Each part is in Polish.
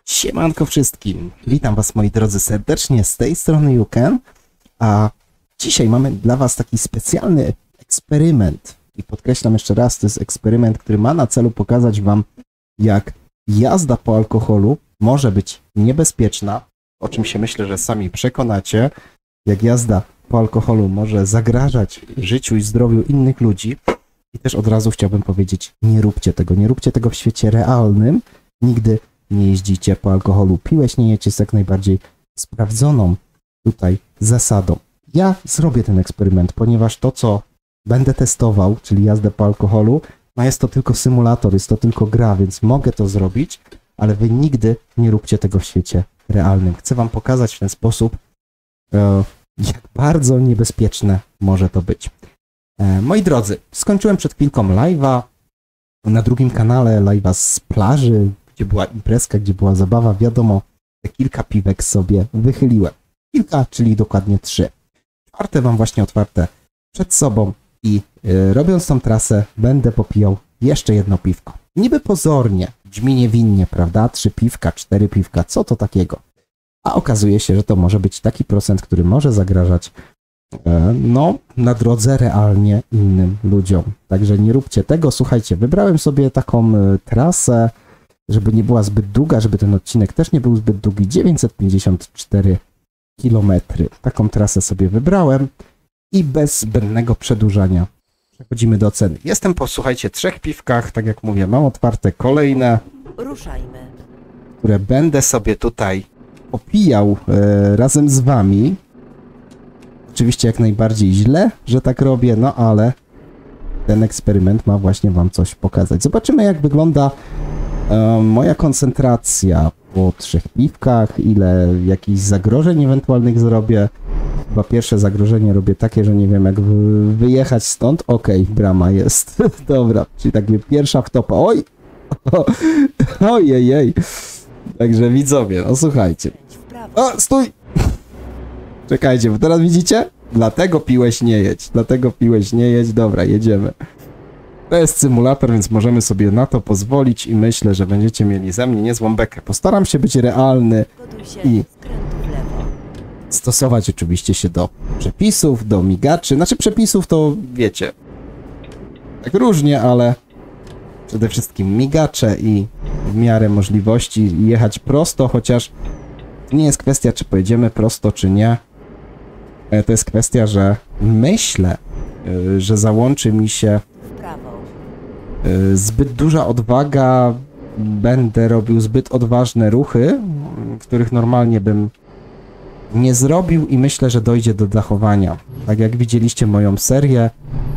Siemanko wszystkim, witam was moi drodzy serdecznie, z tej strony Juken, a dzisiaj mamy dla was taki specjalny eksperyment i podkreślam jeszcze raz, to jest eksperyment, który ma na celu pokazać wam, jak jazda po alkoholu może być niebezpieczna, o czym się myślę, że sami przekonacie, jak jazda po alkoholu może zagrażać życiu i zdrowiu innych ludzi. I też od razu chciałbym powiedzieć, nie róbcie tego w świecie realnym, nigdy nie jeździcie po alkoholu. Piłeś, nie jecie, jest jak najbardziej sprawdzoną tutaj zasadą. Ja zrobię ten eksperyment, ponieważ to, co będę testował, czyli jazdę po alkoholu, no jest to tylko symulator, jest to tylko gra, więc mogę to zrobić, ale wy nigdy nie róbcie tego w świecie realnym. Chcę wam pokazać w ten sposób, jak bardzo niebezpieczne może to być. Moi drodzy, skończyłem przed chwilką live'a na drugim kanale, live'a z plaży, gdzie była imprezka, gdzie była zabawa, wiadomo, te kilka piwek sobie wychyliłem. Kilka, czyli dokładnie 3. Czwarte mam właśnie otwarte przed sobą i robiąc tą trasę będę popijał jeszcze jedno piwko. Niby pozornie, brzmi niewinnie, prawda? 3 piwka, 4 piwka, co to takiego? A okazuje się, że to może być taki procent, który może zagrażać no, na drodze realnie innym ludziom. Także nie róbcie tego. Słuchajcie, wybrałem sobie taką trasę, żeby nie była zbyt długa, żeby ten odcinek też nie był zbyt długi. 954 km. Taką trasę sobie wybrałem i bez zbędnego przedłużania przechodzimy do oceny. Jestem po, słuchajcie, 3 piwkach, tak jak mówię, mam otwarte kolejne, Ruszajmy. które będę sobie tutaj popijał razem z wami. Oczywiście jak najbardziej źle, że tak robię, no ale ten eksperyment ma właśnie wam coś pokazać. Zobaczymy, jak wygląda moja koncentracja po 3 piwkach, ile jakichś zagrożeń ewentualnych zrobię. Chyba pierwsze zagrożenie robię takie, że nie wiem jak wyjechać stąd. Okej, brama jest. Dobra, czyli tak pierwsza wtopa. Oj! Ojej! Także widzowie, no słuchajcie. O, stój! Czekajcie, bo teraz widzicie? Dlatego piłeś, nie jedź. Dobra, jedziemy. To jest symulator, więc możemy sobie na to pozwolić i myślę, że będziecie mieli ze mnie niezłą bekę. Postaram się być realny i stosować oczywiście się do przepisów, do migaczy. Znaczy przepisów to wiecie, tak różnie, ale przede wszystkim migacze i w miarę możliwości jechać prosto, chociaż nie jest kwestia, czy pojedziemy prosto, czy nie. To jest kwestia, że myślę, że załączy mi się zbyt duża odwaga, będę robił zbyt odważne ruchy, których normalnie bym nie zrobił i myślę, że dojdzie do dachowania. Tak jak widzieliście moją serię,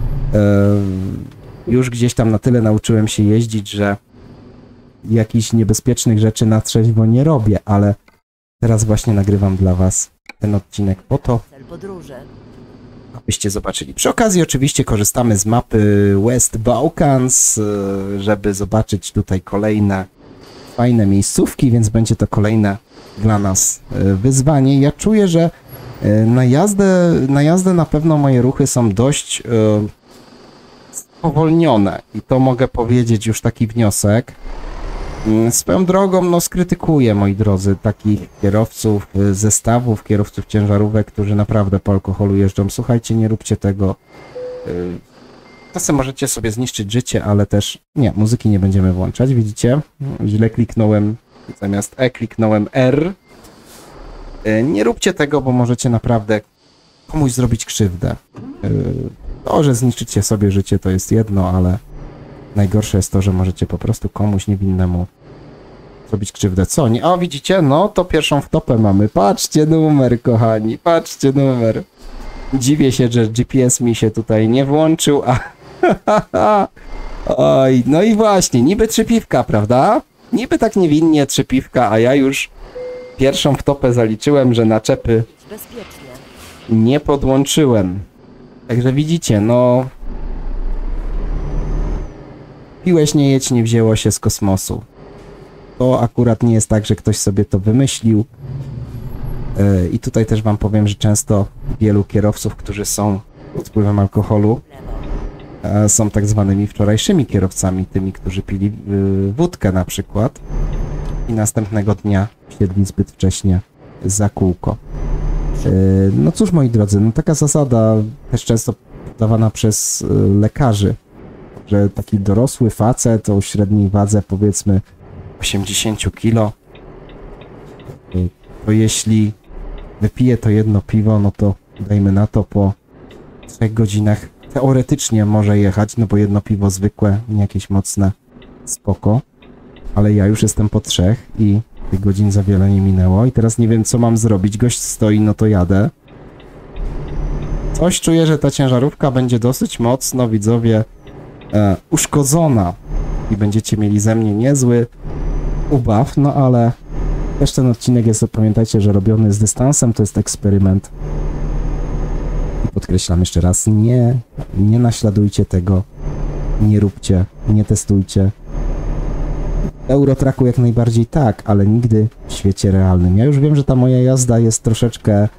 już gdzieś tam na tyle nauczyłem się jeździć, że jakichś niebezpiecznych rzeczy na trzeźwo nie robię, ale teraz właśnie nagrywam dla was ten odcinek po to, abyście zobaczyli. Przy okazji oczywiście korzystamy z mapy West Balkans, żeby zobaczyć tutaj kolejne fajne miejscówki, więc będzie to kolejne dla nas wyzwanie. Ja czuję, że na jazdę na pewno moje ruchy są dość spowolnione i to mogę powiedzieć już taki wniosek. Swoją drogą, no skrytykuję, moi drodzy, takich kierowców zestawów, kierowców ciężarówek, którzy naprawdę po alkoholu jeżdżą. Słuchajcie, nie róbcie tego. Czasem możecie sobie zniszczyć życie, ale też... Nie, muzyki nie będziemy włączać, widzicie? Źle kliknąłem, zamiast E kliknąłem R. Nie róbcie tego, bo możecie naprawdę komuś zrobić krzywdę. To, że zniszczycie sobie życie, to jest jedno, ale najgorsze jest to, że możecie po prostu komuś niewinnemu zrobić krzywdę. Co? Nie? O, widzicie? No, to pierwszą wtopę mamy. Patrzcie numer, kochani. Patrzcie numer. Dziwię się, że GPS mi się tutaj nie włączył, a... Oj, no i właśnie, niby 3 piwka, prawda? Niby tak niewinnie 3 piwka, a ja już pierwszą wtopę zaliczyłem, że naczepy nie podłączyłem. Także widzicie, no... Piłeś, nie jedź, nie wzięło się z kosmosu. To akurat nie jest tak, że ktoś sobie to wymyślił. I tutaj też wam powiem, że często wielu kierowców, którzy są pod wpływem alkoholu, są tak zwanymi wczorajszymi kierowcami, tymi, którzy pili wódkę na przykład. i następnego dnia wsiedli zbyt wcześnie za kółko. No cóż, moi drodzy, no taka zasada też często podawana przez lekarzy, że taki dorosły facet o średniej wadze powiedzmy 80 kg, to jeśli wypije to jedno piwo, no to dajmy na to po 3 godzinach teoretycznie może jechać, no bo jedno piwo zwykłe, nie jakieś mocne, spoko, ale ja już jestem po 3 i tych godzin za wiele nie minęło i teraz nie wiem, co mam zrobić. Gość stoi, no to jadę. Coś czuję, że ta ciężarówka będzie dosyć mocno, widzowie, uszkodzona i będziecie mieli ze mnie niezły ubaw, no ale też ten odcinek jest, pamiętajcie, że robiony z dystansem, to jest eksperyment. I podkreślam jeszcze raz, nie naśladujcie tego, nie róbcie, nie testujcie. W Eurotracku jak najbardziej tak, ale nigdy w świecie realnym. Ja już wiem, że ta moja jazda jest troszeczkę,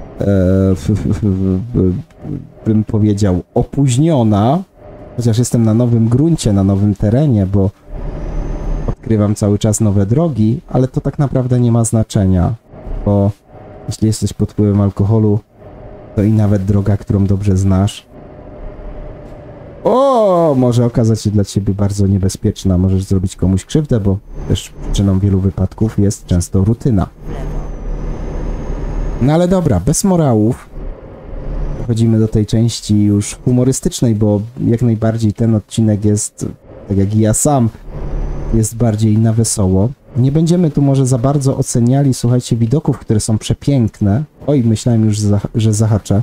bym powiedział, opóźniona, chociaż jestem na nowym gruncie, na nowym terenie, bo odkrywam cały czas nowe drogi, ale to tak naprawdę nie ma znaczenia, bo jeśli jesteś pod wpływem alkoholu, to i nawet droga, którą dobrze znasz, może okazać się dla ciebie bardzo niebezpieczna, możesz zrobić komuś krzywdę, bo też przyczyną wielu wypadków jest często rutyna. No ale dobra, bez morałów przechodzimy do tej części już humorystycznej, bo jak najbardziej ten odcinek jest, tak jak i ja sam, jest bardziej na wesoło. Nie będziemy tu może za bardzo oceniali, słuchajcie, widoków, które są przepiękne. Oj, myślałem już, że zahaczę.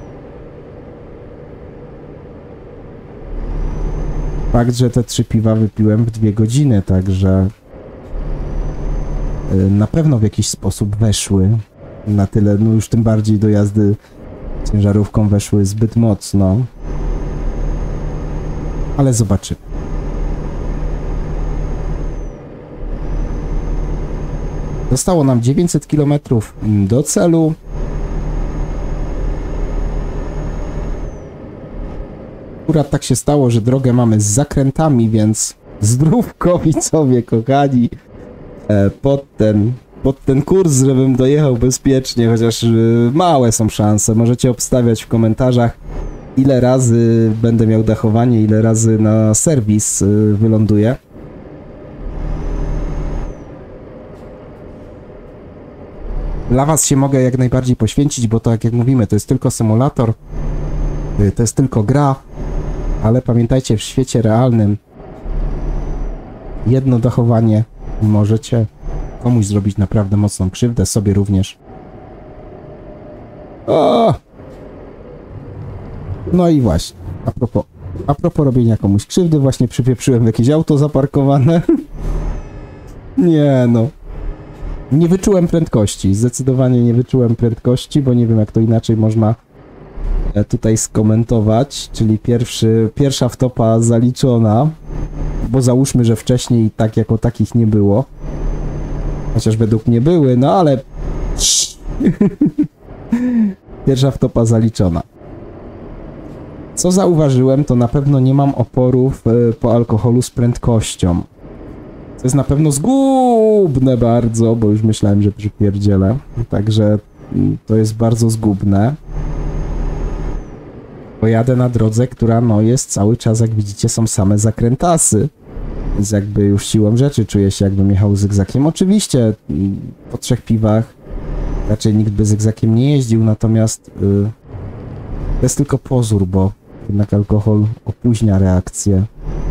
Fakt, że te 3 piwa wypiłem w 2 godziny, także na pewno w jakiś sposób weszły. Na tyle, no już tym bardziej do jazdy ciężarówką weszły zbyt mocno. Ale zobaczymy. Zostało nam 900 km do celu. Akurat tak się stało, że drogę mamy z zakrętami, więc zdrówko, widzowie, kochani, pod ten kurs, żebym dojechał bezpiecznie, chociaż małe są szanse. Możecie obstawiać w komentarzach, ile razy będę miał dachowanie, ile razy na serwis wyląduję. Dla was się mogę jak najbardziej poświęcić, bo to, jak mówimy, to jest tylko symulator, to jest tylko gra, ale pamiętajcie, w świecie realnym jedno dachowanie możecie komuś zrobić naprawdę mocną krzywdę, sobie również. No i właśnie, a propos robienia komuś krzywdy, właśnie przypieprzyłem jakieś auto zaparkowane. Nie no. Nie wyczułem prędkości, zdecydowanie nie wyczułem prędkości, bo nie wiem, jak to inaczej można tutaj skomentować, czyli pierwsza wtopa zaliczona, bo załóżmy, że wcześniej tak jako takich nie było, chociaż według mnie były, no ale pierwsza wtopa zaliczona. Co zauważyłem, to na pewno nie mam oporów po alkoholu z prędkością. To jest na pewno zgubne bardzo, bo już myślałem, że przypierdzielę. Także to jest bardzo zgubne. Bo jadę na drodze, która no jest cały czas, jak widzicie, są same zakrętasy. Więc jakby już siłą rzeczy czuję się, jakbym jechał zygzakiem. Oczywiście po 3 piwach raczej nikt by zygzakiem nie jeździł, natomiast to jest tylko pozór, bo jednak alkohol opóźnia reakcję.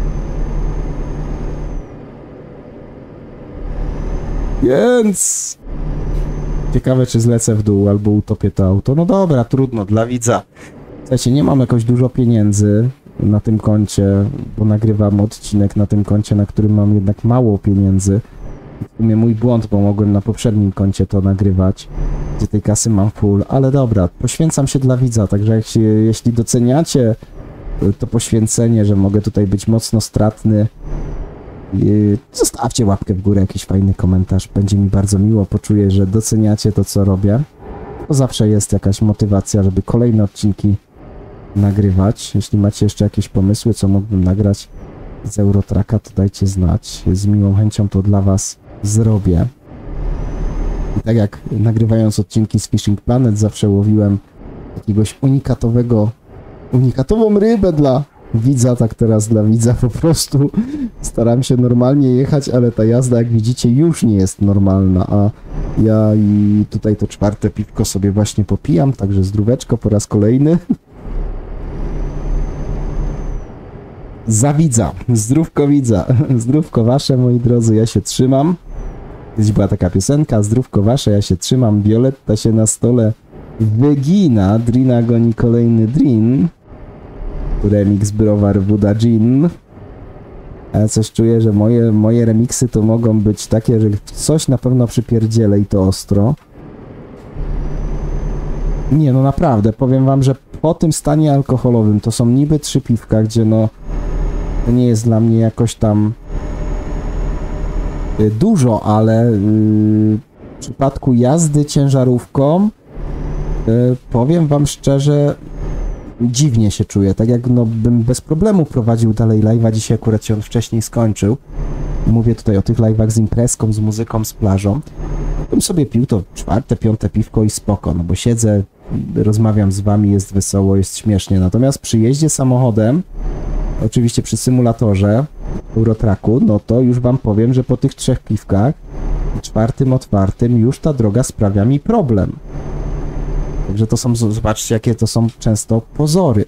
Więc ciekawe, czy zlecę w dół albo utopię to auto. No dobra, trudno, dla widza. Słuchajcie, nie mam jakoś dużo pieniędzy na tym koncie, bo nagrywam odcinek na tym koncie, na którym mam jednak mało pieniędzy. W sumie mój błąd, bo mogłem na poprzednim koncie to nagrywać, gdzie tej kasy mam full, ale dobra, poświęcam się dla widza, także jeśli doceniacie to poświęcenie, że mogę tutaj być mocno stratny, zostawcie łapkę w górę, jakiś fajny komentarz, będzie mi bardzo miło, poczuję, że doceniacie to, co robię. To zawsze jest jakaś motywacja, żeby kolejne odcinki nagrywać. Jeśli macie jeszcze jakieś pomysły, co mógłbym nagrać z Eurotracka, to dajcie znać. Z miłą chęcią to dla was zrobię. I tak jak nagrywając odcinki z Fishing Planet zawsze łowiłem jakiegoś unikatową rybę dla widza, tak teraz dla widza po prostu staram się normalnie jechać, ale ta jazda, jak widzicie, już nie jest normalna, a ja i tutaj to 4. piwko sobie właśnie popijam, także zdróweczko po raz kolejny. Za widza, zdrówko widza, zdrówko wasze, moi drodzy, ja się trzymam. Kiedyś była taka piosenka, zdrówko wasze, ja się trzymam, Violetta się na stole wygina, Drina goni kolejny Drin. Remix Browar Buda Gin. A ja coś czuję, że moje remiksy to mogą być takie, że coś na pewno przypierdzielę i to ostro. Nie, no naprawdę, powiem wam, że po tym stanie alkoholowym to są niby 3 piwka, gdzie no to nie jest dla mnie jakoś tam dużo, ale w przypadku jazdy ciężarówką powiem wam szczerze, dziwnie się czuję, tak jak no bym bez problemu prowadził dalej live'a, dzisiaj akurat się on wcześniej skończył. Mówię tutaj o tych live'ach z imprezką, z muzyką, z plażą. Bym sobie pił to 4., 5. piwko i spoko, no bo siedzę, rozmawiam z wami, jest wesoło, jest śmiesznie. Natomiast przy jeździe samochodem, oczywiście przy symulatorze Eurotracku, no to już wam powiem, że po tych 3 piwkach, 4. otwartym, już ta droga sprawia mi problem. Także to są, zobaczcie, jakie to są często pozory.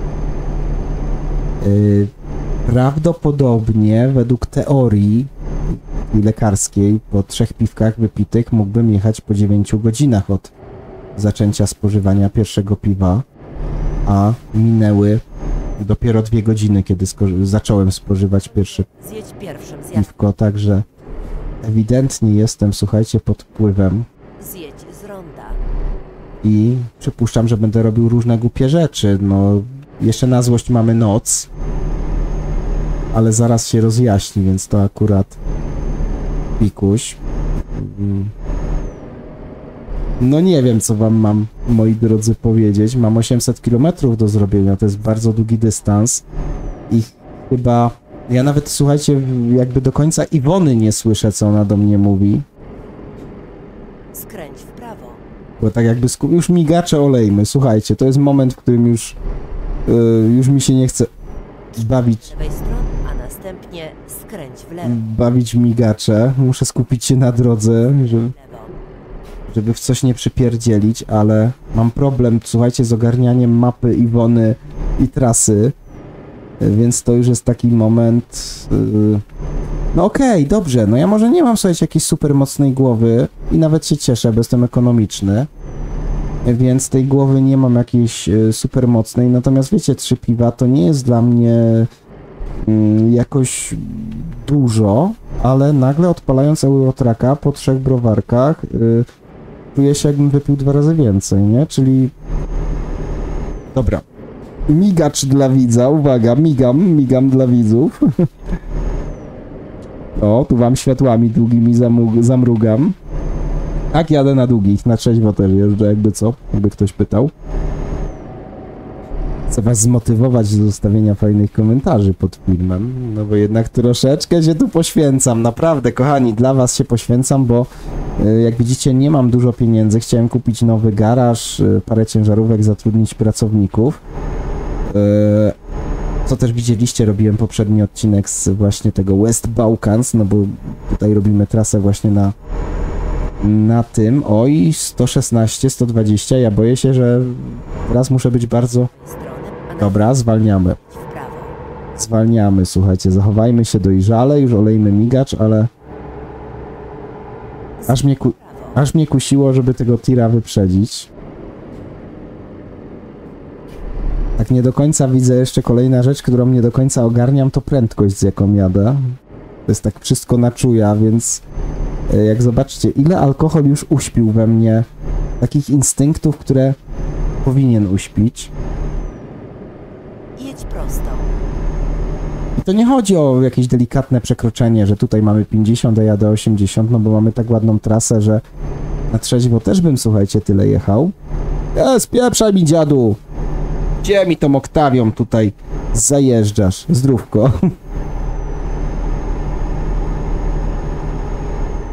Prawdopodobnie według teorii lekarskiej po 3 piwkach wypitych mógłbym jechać po 9 godzinach od zaczęcia spożywania pierwszego piwa, a minęły dopiero 2 godziny, kiedy zacząłem spożywać pierwsze piwko, także ewidentnie jestem, słuchajcie, pod wpływem. Zjedź z ronda. I przypuszczam, że będę robił różne głupie rzeczy. No, jeszcze na złość mamy noc, ale zaraz się rozjaśni, więc to akurat pikuś. No nie wiem, co wam mam, moi drodzy, powiedzieć. Mam 800 km do zrobienia, to jest bardzo długi dystans i chyba, ja nawet, słuchajcie, jakby do końca Iwony nie słyszę, co ona do mnie mówi. Skręć w prawo. Bo tak jakby już migacze olejmy, słuchajcie, to jest moment, w którym już mi się nie chce bawić. Z lewej strony, a następnie skręć w lewo. Bawić migacze, muszę skupić się na drodze, żeby w coś nie przypierdzielić, ale mam problem, słuchajcie, z ogarnianiem mapy Iwony i trasy, więc to już jest taki moment. No okej, dobrze, no ja może nie mam, słuchajcie, jakiejś super mocnej głowy i nawet się cieszę, bo jestem ekonomiczny, więc tej głowy nie mam jakiejś super mocnej, natomiast wiecie, 3 piwa to nie jest dla mnie jakoś dużo, ale nagle odpalając Eurotracka po 3 browarkach czuję się, jakbym wypił 2 razy więcej, nie? Czyli dobra, migacz dla widza, uwaga, migam dla widzów. O, tu wam światłami długimi zamrugam. Tak, jadę na długich, na trzeźwo też jeżdżę, jakby co, jakby ktoś pytał. Chcę was zmotywować do zostawienia fajnych komentarzy pod filmem, no bo jednak troszeczkę się tu poświęcam, naprawdę, kochani, dla was się poświęcam, bo jak widzicie, nie mam dużo pieniędzy, chciałem kupić nowy garaż, parę ciężarówek, zatrudnić pracowników. Co też widzieliście, robiłem poprzedni odcinek z właśnie tego West Balkans, no bo tutaj robimy trasę właśnie na tym. Oj, 116, 120, ja boję się, że teraz muszę być bardzo... Dobra, zwalniamy. Zwalniamy, słuchajcie, zachowajmy się dojrzale, już olejmy migacz, ale... Aż mnie kusiło, żeby tego tira wyprzedzić. Tak nie do końca widzę jeszcze kolejna rzecz, którą nie do końca ogarniam, to prędkość, z jaką jadę. To jest tak wszystko na czuja, więc jak zobaczcie, ile alkohol już uśpił we mnie takich instynktów, które powinien uśpić. Jedź prosto. I to nie chodzi o jakieś delikatne przekroczenie, że tutaj mamy 50, a jadę 80, no bo mamy tak ładną trasę, że na trzeźwo też bym, słuchajcie, tyle jechał. Spieprzaj mi, dziadu! Gdzie mi tą oktawią tutaj zajeżdżasz? Zdrówko.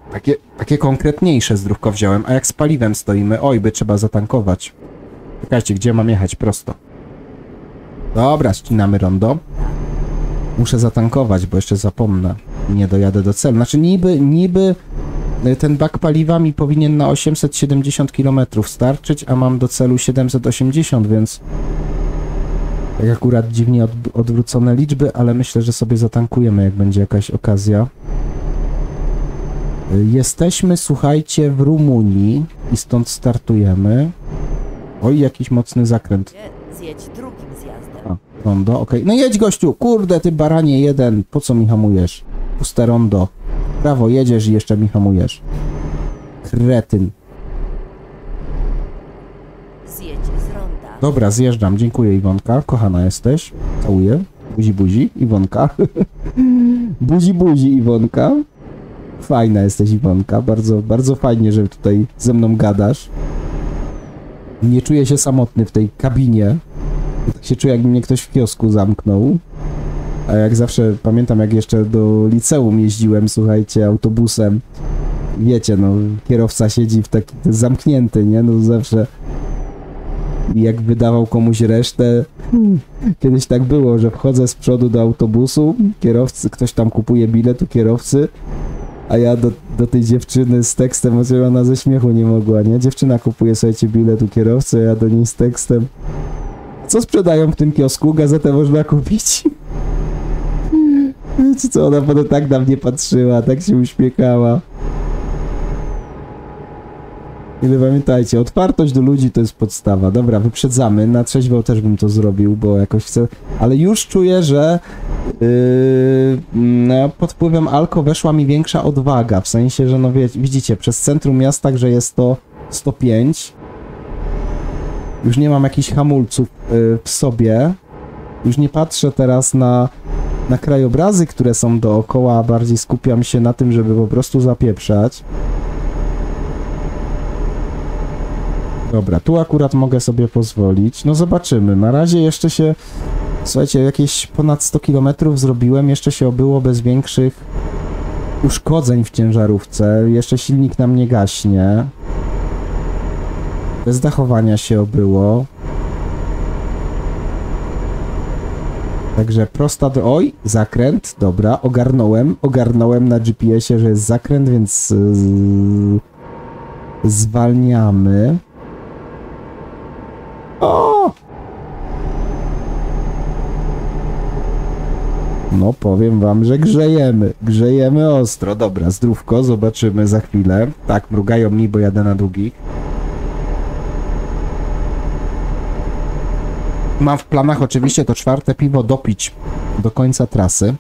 Takie konkretniejsze zdrówko wziąłem, a jak z paliwem stoimy, oj, by trzeba zatankować. Czekajcie, gdzie mam jechać? Prosto. Dobra, ścinamy rondo. Muszę zatankować, bo jeszcze zapomnę. Nie dojadę do celu. Znaczy niby ten bak paliwa mi powinien na 870 km starczyć, a mam do celu 780, więc tak akurat dziwnie odwrócone liczby, ale myślę, że sobie zatankujemy, jak będzie jakaś okazja. Jesteśmy, słuchajcie, w Rumunii i stąd startujemy. Oj, jakiś mocny zakręt. Zjedź drugim zjazdem. A, rondo, okej. No jedź, gościu! Kurde, ty baranie jeden! Po co mi hamujesz? Puste rondo. Prawo jedziesz i jeszcze mi hamujesz. Kretyn. Zjedź z ronda. Dobra, zjeżdżam. Dziękuję, Iwonka. Kochana jesteś. Całuję. Buzi, buzi. Iwonka. Buzi, buzi, Iwonka. Fajna jesteś, Iwonka. Bardzo, bardzo fajnie, że tutaj ze mną gadasz. Nie czuję się samotny w tej kabinie. Tak się czuję, jakby mnie ktoś w kiosku zamknął. A jak zawsze pamiętam, jak jeszcze do liceum jeździłem, słuchajcie, autobusem. Wiecie, no, kierowca siedzi w taki zamknięty, nie? No zawsze jak wydawał komuś resztę. Kiedyś tak było, że wchodzę z przodu do autobusu, kierowcy, ktoś tam kupuje bilet u kierowcy, a ja do tej dziewczyny z tekstem, ona ze śmiechu nie mogła, nie? Dziewczyna kupuje, słuchajcie, bilet u kierowcy, a ja do niej z tekstem. Co sprzedają w tym kiosku? Gazetę można kupić? Wiecie co, ona potem tak na mnie patrzyła, tak się uśmiechała. Ale pamiętajcie, otwartość do ludzi to jest podstawa. Dobra, wyprzedzamy. Na trzeźwo też bym to zrobił, bo jakoś chcę... Ale już czuję, że pod wpływem alko weszła mi większa odwaga. W sensie, że no widzicie, przez centrum miasta, że jest to 105. Już nie mam jakichś hamulców w sobie. Już nie patrzę teraz na krajobrazy, które są dookoła, a bardziej skupiam się na tym, żeby po prostu zapieprzać. Dobra, tu akurat mogę sobie pozwolić. No zobaczymy. Na razie jeszcze się... Słuchajcie, jakieś ponad 100 km zrobiłem. Jeszcze się obyło bez większych uszkodzeń w ciężarówce. Jeszcze silnik nam nie gaśnie. Bez dachowania się obyło. Także prosta do... Oj, zakręt. Dobra, ogarnąłem na GPS-ie, że jest zakręt, więc zwalniamy. O! No powiem wam, że grzejemy ostro. Dobra, zdrówko, zobaczymy za chwilę. Tak, mrugają mi, bo jadę na długich. Mam w planach oczywiście to 4. piwo dopić do końca trasy.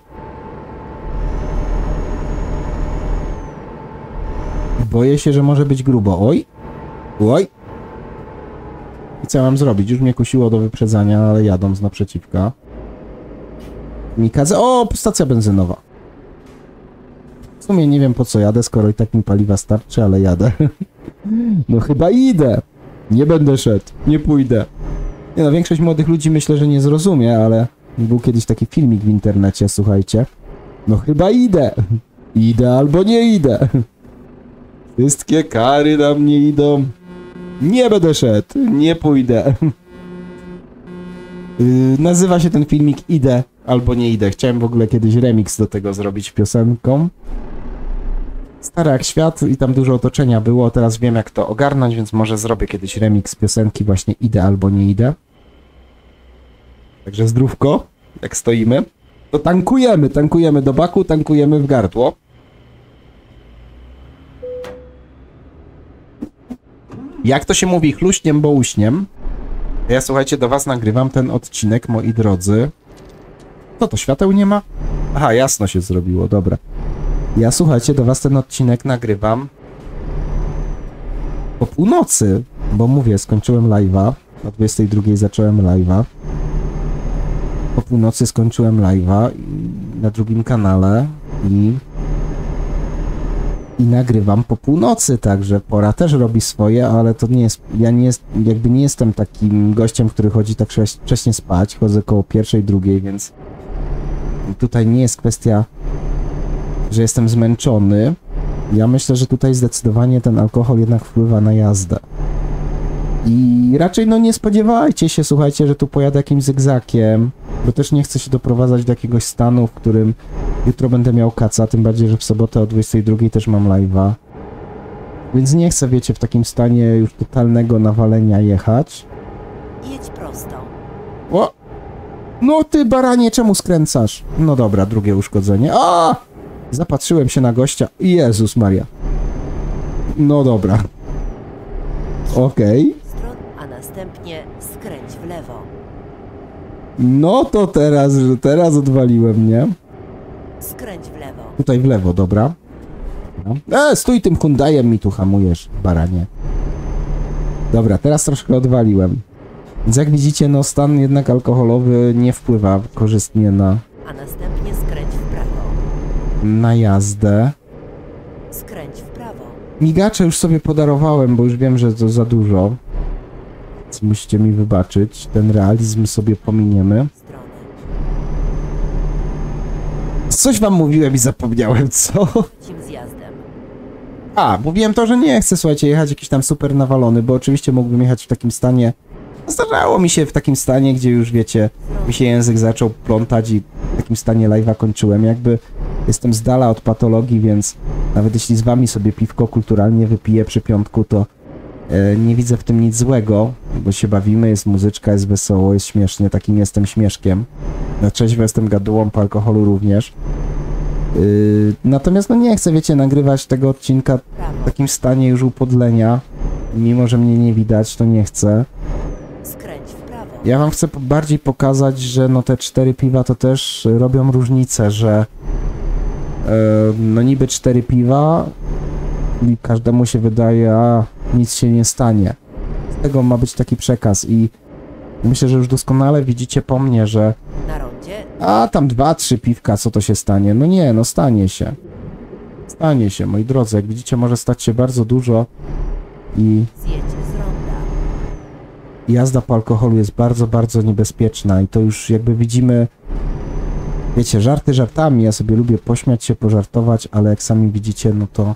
Boję się, że może być grubo. Oj! Oj! I co ja mam zrobić? Już mnie kusiło do wyprzedzania, ale jadą z naprzeciwka. Mikadze... O! Stacja benzynowa. W sumie nie wiem, po co jadę, skoro i tak mi paliwa starczy, ale jadę. No chyba idę! Nie będę szedł. Nie pójdę. Nie no, większość młodych ludzi myślę, że nie zrozumie, ale był kiedyś taki filmik w internecie, słuchajcie. No chyba idę. Idę albo nie idę. Wszystkie kary na mnie idą. Nie będę szedł. Nie pójdę. Nazywa się ten filmik Idę albo nie idę. Chciałem w ogóle kiedyś remix do tego zrobić piosenką. Stara jak świat i tam dużo otoczenia było. Teraz wiem, jak to ogarnąć, więc może zrobię kiedyś remix piosenki właśnie Idę albo nie idę. Także zdrówko, jak stoimy. To tankujemy do baku, tankujemy w gardło. Jak to się mówi, chluśniem, bo uśniem. Ja, słuchajcie, do was nagrywam ten odcinek, moi drodzy. Co to, świateł nie ma? Aha, jasno się zrobiło, dobra. Ja, słuchajcie, do was ten odcinek nagrywam po północy, bo mówię, skończyłem live'a. O 22 zacząłem live'a. Po północy skończyłem live'a na drugim kanale i nagrywam po północy, także pora też robi swoje, ale to nie jest, ja nie jestem takim gościem, który chodzi tak wcześnie spać, chodzę koło 1, 2, więc tutaj nie jest kwestia, że jestem zmęczony, Ja myślę, że tutaj zdecydowanie ten alkohol jednak wpływa na jazdę. I raczej no nie spodziewajcie się, słuchajcie, że tu pojadę jakimś zygzakiem, bo też nie chcę się doprowadzać do jakiegoś stanu, w którym jutro będę miał kaca, tym bardziej, że w sobotę o 22 też mam live'a. Więc nie chcę, wiecie, w takim stanie już totalnego nawalenia jechać. Jedź prosto. O! No ty baranie, czemu skręcasz? No dobra, drugie uszkodzenie. A! Zapatrzyłem się na gościa. Jezus Maria. No dobra. Okej. A następnie skręć w lewo. No to teraz odwaliłem, nie? Skręć w lewo. Tutaj w lewo, dobra. Stój tym Hyundaiem, mi tu hamujesz, baranie. Dobra, teraz troszkę odwaliłem. Więc jak widzicie, no stan jednak alkoholowy nie wpływa korzystnie na A następnie skręć w prawo. jazdę. Skręć w prawo. Migacze już sobie podarowałem, bo już wiem, że to za dużo. Więc musicie mi wybaczyć. Ten realizm sobie pominiemy. Strony. Coś wam mówiłem i zapomniałem, co? Tym zjazdem. Mówiłem to, że nie chcę, słuchajcie, jechać jakiś tam super nawalony, bo oczywiście mógłbym jechać w takim stanie. Zdarzało mi się w takim stanie, gdzie już wiecie, mi się język zaczął plątać i w takim stanie live'a kończyłem. Jakby jestem z dala od patologii, więc nawet jeśli z wami sobie piwko kulturalnie wypiję przy piątku, to nie widzę w tym nic złego, bo się bawimy, jest muzyczka, jest wesoło, jest śmiesznie, takim jestem śmieszkiem. Na trzeźwo jestem gadułą, po alkoholu również. Natomiast no nie chcę, wiecie, nagrywać tego odcinka w takim stanie już upodlenia. Mimo że mnie nie widać, to nie chcę. Skręć w prawo. Ja wam chcę bardziej pokazać, że no te 4 piwa to też robią różnicę, że no niby 4 piwa i każdemu się wydaje, nic się nie stanie. Z tego ma być taki przekaz i myślę, że już doskonale widzicie po mnie, że Na rondzie tam 2-3 piwka, co to się stanie? No nie, no stanie się. Stanie się, moi drodzy, jak widzicie, może stać się bardzo dużo i zjedź z ronda. jazda po alkoholu jest bardzo, bardzo niebezpieczna i to już jakby widzimy, wiecie, żarty żartami, ja sobie lubię pośmiać się, pożartować, ale jak sami widzicie,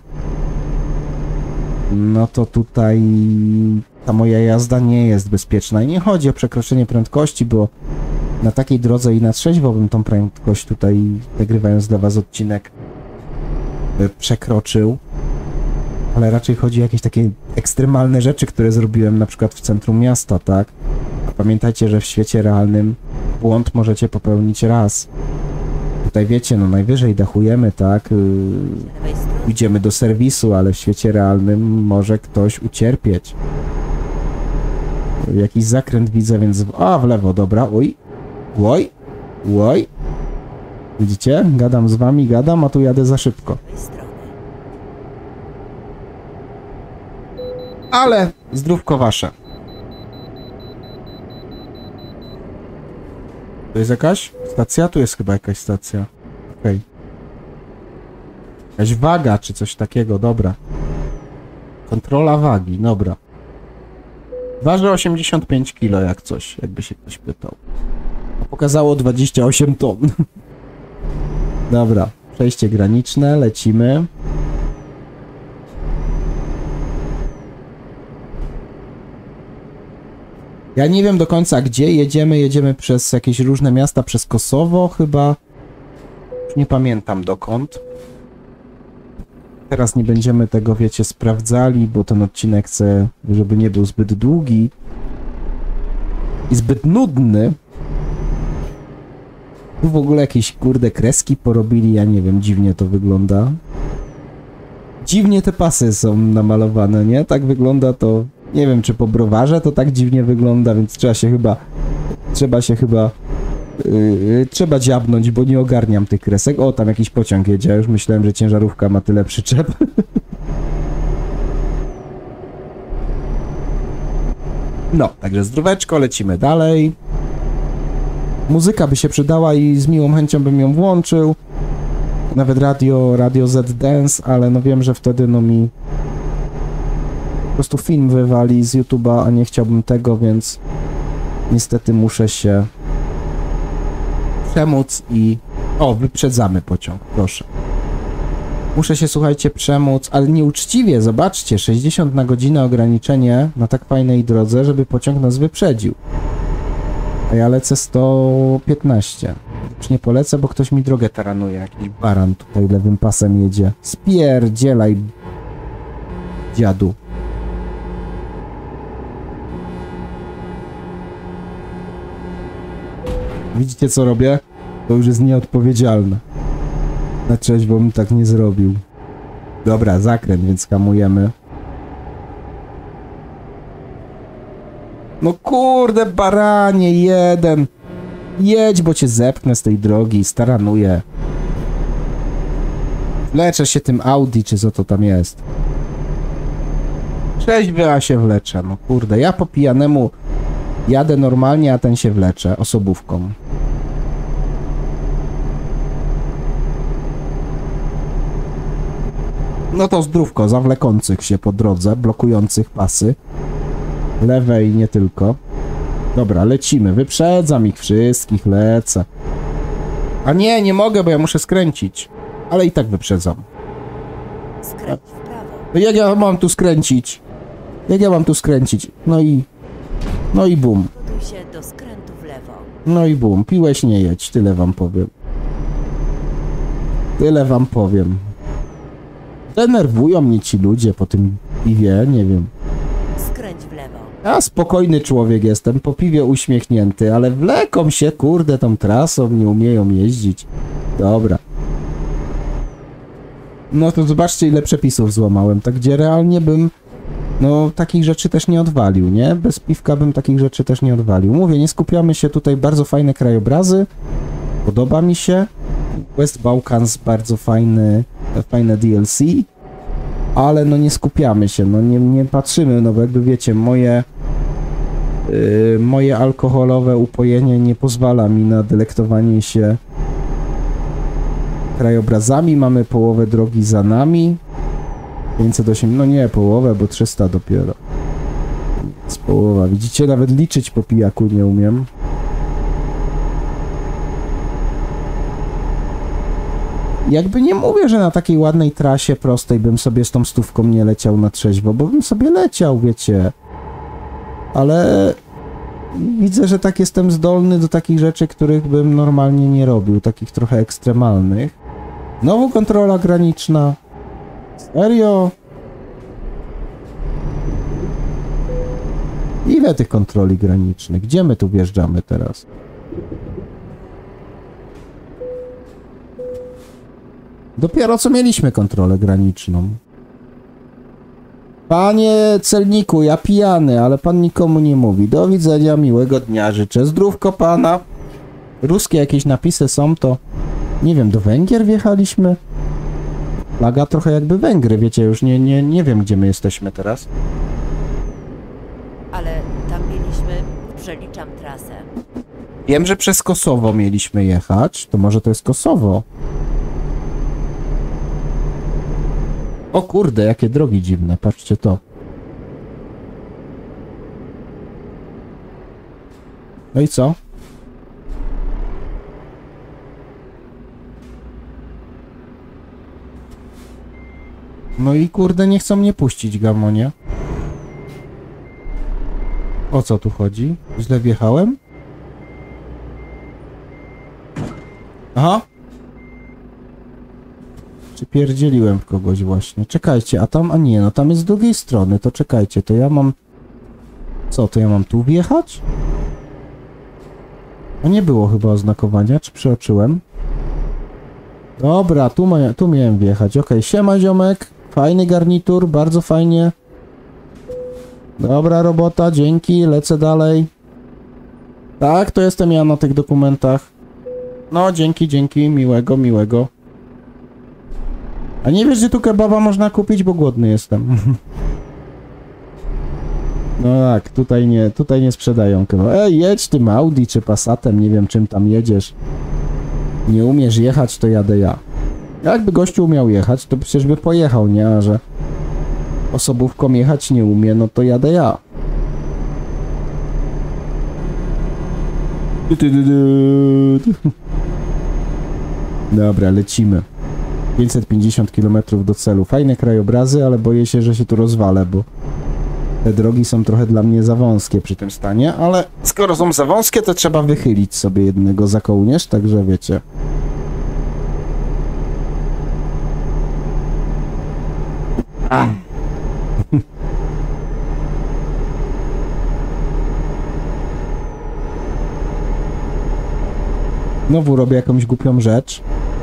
no to tutaj ta moja jazda nie jest bezpieczna i nie chodzi o przekroczenie prędkości, bo na takiej drodze i na trzeźwo bym tą prędkość tutaj, nagrywając dla was odcinek, przekroczył. Ale raczej chodzi o jakieś takie ekstremalne rzeczy, które zrobiłem na przykład w centrum miasta, tak? A pamiętajcie, że w świecie realnym błąd możecie popełnić raz. Tutaj wiecie, no najwyżej dachujemy, tak? Lewej stronie. Idziemy do serwisu, ale w świecie realnym może ktoś ucierpieć. Jakiś zakręt widzę, więc... w lewo, dobra, oj. Widzicie? Gadam z wami, a tu jadę za szybko. Lewej strony. Ale zdrówko wasze. To jest jakaś stacja? Tu jest chyba jakaś stacja. Okej. Jakaś waga, czy coś takiego, dobra. Kontrola wagi, dobra. Waży 85 kg jak coś, jakby się ktoś pytał. A pokazało 28 ton. Dobra, przejście graniczne, lecimy. Ja nie wiem do końca gdzie jedziemy przez jakieś różne miasta, przez Kosowo chyba. Już nie pamiętam dokąd. Teraz nie będziemy tego, wiecie, sprawdzali, bo ten odcinek chcę, żeby nie był zbyt długi i zbyt nudny. Tu w ogóle jakieś kurde kreski porobili, ja nie wiem, dziwnie to wygląda. Dziwnie te pasy są namalowane, nie? Tak wygląda to... Nie wiem, czy po browarze to tak dziwnie wygląda, więc trzeba dziabnąć, bo nie ogarniam tych kresek. O, tam jakiś pociąg jedzie, ja już myślałem, że ciężarówka ma tyle przyczep. No, także zdróweczko, lecimy dalej. Muzyka by się przydała i z miłą chęcią bym ją włączył. Nawet radio Z Dance, ale no wiem, że wtedy no mi po prostu film wywali z YouTube'a, a nie chciałbym tego, więc niestety muszę się przemóc i... O, wyprzedzamy pociąg, proszę. Muszę się, słuchajcie, przemóc, ale nieuczciwie, zobaczcie, 60 na godzinę ograniczenie na tak fajnej drodze, żeby pociąg nas wyprzedził. A ja lecę 115. Już nie polecę, bo ktoś mi drogę taranuje. Jakiś baran tutaj lewym pasem jedzie. Spierdzielaj, dziadu. Widzicie, co robię? To już jest nieodpowiedzialne. Na trzeźwo bym tak nie zrobił. Dobra, zakręt, więc hamujemy. No kurde, baranie, jeden. Jedź, bo cię zepchnę z tej drogi, staranuję. Wleczę się tym Audi, czy co to tam jest. Trzeźwy, a się wleczę. No kurde, ja po pijanemu jadę normalnie, a ten się wlecze osobówką. No to zdrówko, zawlekących się po drodze, blokujących pasy. Lewe i nie tylko. Dobra, lecimy. Wyprzedzam ich wszystkich, lecę. A nie, nie mogę, bo ja muszę skręcić. Ale i tak wyprzedzam. Skręć w prawo. No jak ja mam tu skręcić? Jak ja mam tu skręcić? No i bum. Gotuj się do skrętu w lewo. No i bum. Piłeś, nie jedź. Tyle wam powiem. Tyle wam powiem. Denerwują mnie ci ludzie po tym piwie, nie wiem. Skręć w lewo. Ja spokojny człowiek jestem, po piwie uśmiechnięty, ale wleką się, kurde, tą trasą, nie umieją jeździć. Dobra. No to zobaczcie, ile przepisów złamałem, tak gdzie realnie bym, no, takich rzeczy też nie odwalił, nie? Bez piwka bym takich rzeczy też nie odwalił. Mówię, nie skupiamy się tutaj, bardzo fajne krajobrazy, podoba mi się. West Balkans, bardzo fajne DLC, ale no nie skupiamy się, no nie patrzymy, no bo jakby wiecie, moje alkoholowe upojenie nie pozwala mi na delektowanie się krajobrazami. Mamy połowę drogi za nami, 508, no nie połowę, bo 300 dopiero. Z połowa, widzicie, nawet liczyć po pijaku nie umiem. Jakby nie mówię, że na takiej ładnej trasie prostej bym sobie z tą stówką nie leciał na trzeźwo, bo bym sobie leciał, wiecie. Ale widzę, że tak jestem zdolny do takich rzeczy, których bym normalnie nie robił, takich trochę ekstremalnych. Znowu kontrola graniczna. Serio? Ile tych kontroli granicznych? Gdzie my tu wjeżdżamy teraz? Dopiero co mieliśmy kontrolę graniczną. Panie celniku, ja pijany, ale pan nikomu nie mówi. Do widzenia, miłego dnia życzę. Zdrówko pana. Ruskie jakieś napisy są, to... Nie wiem, do Węgier wjechaliśmy? Flaga trochę jakby Węgry, wiecie, już nie wiem, gdzie my jesteśmy teraz. Ale tam mieliśmy... Przeliczam trasę. Wiem, że przez Kosowo mieliśmy jechać. To może to jest Kosowo. O kurde, jakie drogi dziwne, patrzcie to. No i co? No i kurde, nie chcą mnie puścić, gamonie. O co tu chodzi? Źle wjechałem? Aha. Czy pierdzieliłem w kogoś właśnie? Czekajcie, a tam, a nie, no tam jest z drugiej strony, to czekajcie, to ja mam... Co, to ja mam tu wjechać? A nie było chyba oznakowania, czy przeoczyłem? Dobra, tu miałem wjechać, okej, siema ziomek, fajny garnitur, bardzo fajnie. Dobra robota, dzięki, lecę dalej. Tak, to jestem ja na tych dokumentach. No, dzięki, miłego, miłego. A nie wiesz, że tu kebaba można kupić, bo głodny jestem. No tak, tutaj nie sprzedają kebaba. Ej, jedź tym Audi czy Passatem, nie wiem czym tam jedziesz. Nie umiesz jechać, to jadę ja. Jakby gościu umiał jechać, to przecież by pojechał, nie? A że osobówką jechać nie umie, no to jadę ja. Dobra, lecimy. 550 km do celu. Fajne krajobrazy, ale boję się, że się tu rozwalę, bo te drogi są trochę dla mnie za wąskie przy tym stanie, ale skoro są za wąskie, to trzeba wychylić sobie jednego za kołnierz, także wiecie. Znowu robię jakąś głupią rzecz.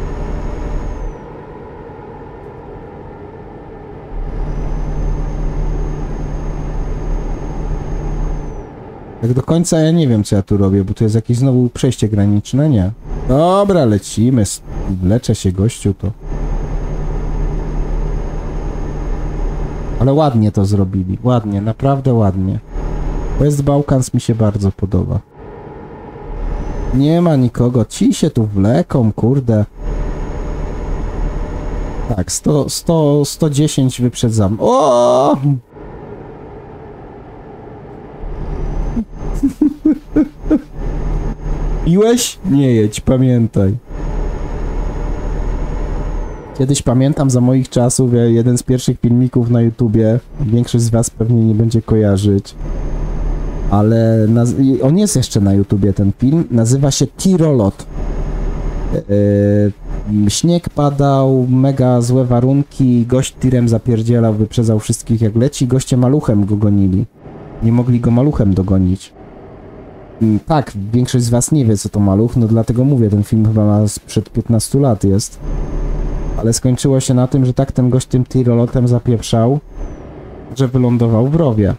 Tak do końca ja nie wiem, co ja tu robię, bo tu jest jakieś znowu przejście graniczne, nie? Dobra, lecimy, leczę się, gościu, to... Ale ładnie to zrobili, ładnie, naprawdę ładnie. West Balkans mi się bardzo podoba. Nie ma nikogo, ci się tu wleką, kurde. Tak, 110 wyprzedzam. O! Piłeś? Nie jedź, pamiętaj. Kiedyś pamiętam za moich czasów, jeden z pierwszych filmików na YouTubie, większość z was pewnie nie będzie kojarzyć, ale on jest jeszcze na YouTubie, ten film, nazywa się Tirolot. Śnieg padał, mega złe warunki, gość tirem zapierdzielał, wyprzedzał wszystkich jak leci, goście maluchem go gonili. Nie mogli go maluchem dogonić. Tak, większość z was nie wie, co to maluch, no dlatego mówię, ten film chyba ma sprzed 15 lat jest. Ale skończyło się na tym, że tak ten gość tym tirolotem zapieprzał, że wylądował w rowie.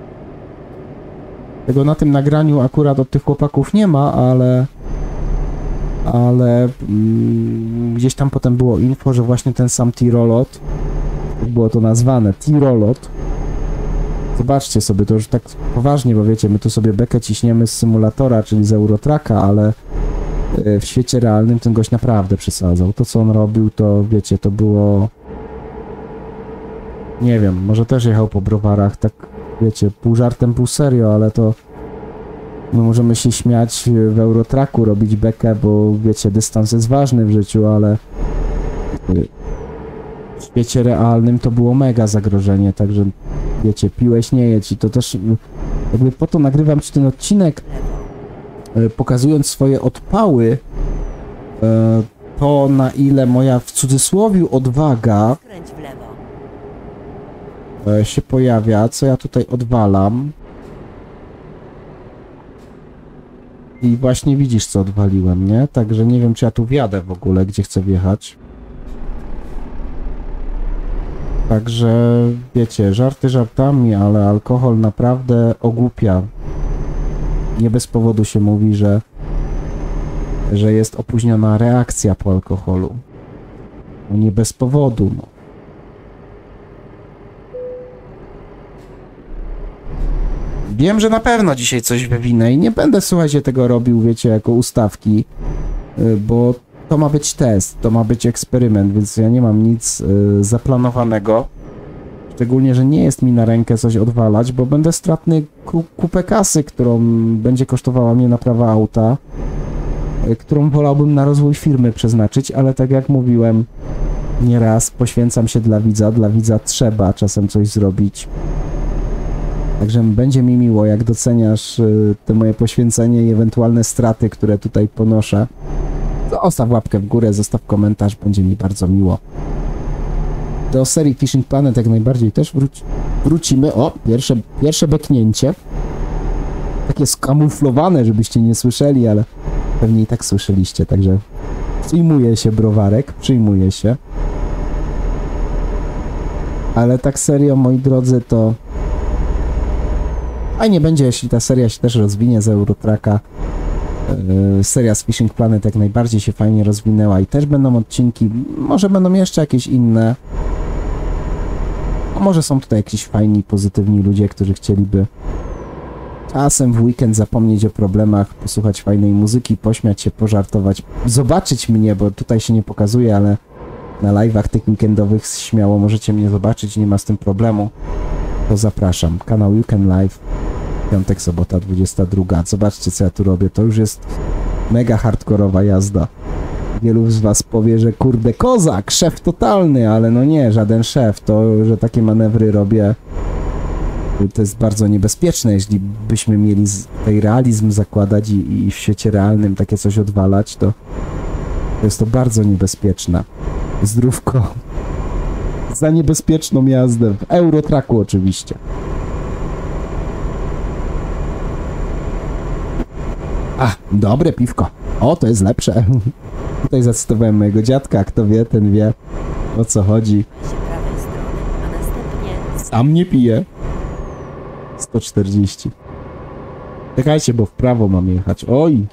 Tego na tym nagraniu akurat od tych chłopaków nie ma, ale gdzieś tam potem było info, że właśnie ten sam tirolot, jak było to nazwane, tirolot. Zobaczcie sobie, to już tak poważnie, bo wiecie, my tu sobie bekę ciśniemy z symulatora, czyli z Eurotracka, ale w świecie realnym ten gość naprawdę przesadzał. To, co on robił, to wiecie, to było... Nie wiem, może też jechał po browarach, tak wiecie, pół żartem, pół serio, ale to... My możemy się śmiać w Eurotracku, robić bekę, bo wiecie, dystans jest ważny w życiu, ale... W świecie realnym to było mega zagrożenie, także wiecie, piłeś, nie jedź i to też... Jakby po to nagrywam ci ten odcinek, pokazując swoje odpały, to na ile moja w cudzysłowiu odwaga Skręć w lewo. się pojawia, co ja tutaj odwalam. I właśnie widzisz, co odwaliłem, nie? Także nie wiem, czy ja tu wjadę w ogóle, gdzie chcę wjechać. Także wiecie, żarty żartami, ale alkohol naprawdę ogłupia. Nie bez powodu się mówi, że jest opóźniona reakcja po alkoholu. No nie bez powodu, no. Wiem, że na pewno dzisiaj coś wywinę i nie będę, słuchajcie, tego robił, wiecie, jako ustawki, bo to ma być test, to ma być eksperyment, więc ja nie mam nic zaplanowanego. Szczególnie, że nie jest mi na rękę coś odwalać, bo będę stratny kupę kasy, którą będzie kosztowała mnie naprawa auta, którą wolałbym na rozwój firmy przeznaczyć, ale tak jak mówiłem, nieraz poświęcam się dla widza trzeba czasem coś zrobić. Także będzie mi miło, jak doceniasz to moje poświęcenie i ewentualne straty, które tutaj ponoszę. Zostaw łapkę w górę, zostaw komentarz, będzie mi bardzo miło. Do serii Fishing Planet jak najbardziej też wrócimy. O, pierwsze beknięcie. Takie skamuflowane, żebyście nie słyszeli, ale pewnie i tak słyszeliście, także przyjmuje się browarek, przyjmuje się. Ale tak serio, moi drodzy, to fajnie będzie, jeśli ta seria się też rozwinie z Eurotracka. Seria z Fishing Planet jak najbardziej się fajnie rozwinęła i też będą odcinki, może będą jeszcze jakieś inne. A może są tutaj jakiś fajni, pozytywni ludzie, którzy chcieliby czasem w weekend zapomnieć o problemach, posłuchać fajnej muzyki, pośmiać się, pożartować, zobaczyć mnie, bo tutaj się nie pokazuje, ale na live'ach tych weekendowych śmiało możecie mnie zobaczyć, nie ma z tym problemu. To zapraszam. Kanał You Can Live. Piątek, sobota, 22. Zobaczcie, co ja tu robię. To już jest mega hardkorowa jazda. Wielu z was powie, że kurde kozak, szef totalny, ale no nie, żaden szef. To, że takie manewry robię, to jest bardzo niebezpieczne. Jeśli byśmy mieli tutaj realizm zakładać i w świecie realnym takie coś odwalać, to jest to bardzo niebezpieczne. Zdrówko. Za niebezpieczną jazdę. W Eurotracku oczywiście. A, dobre piwko. O, to jest lepsze. Tutaj zacytowałem mojego dziadka. Kto wie, ten wie, o co chodzi. Się prawej strony, a następnie Sam nie piję. 140. Czekajcie, bo w prawo mam jechać. Oj.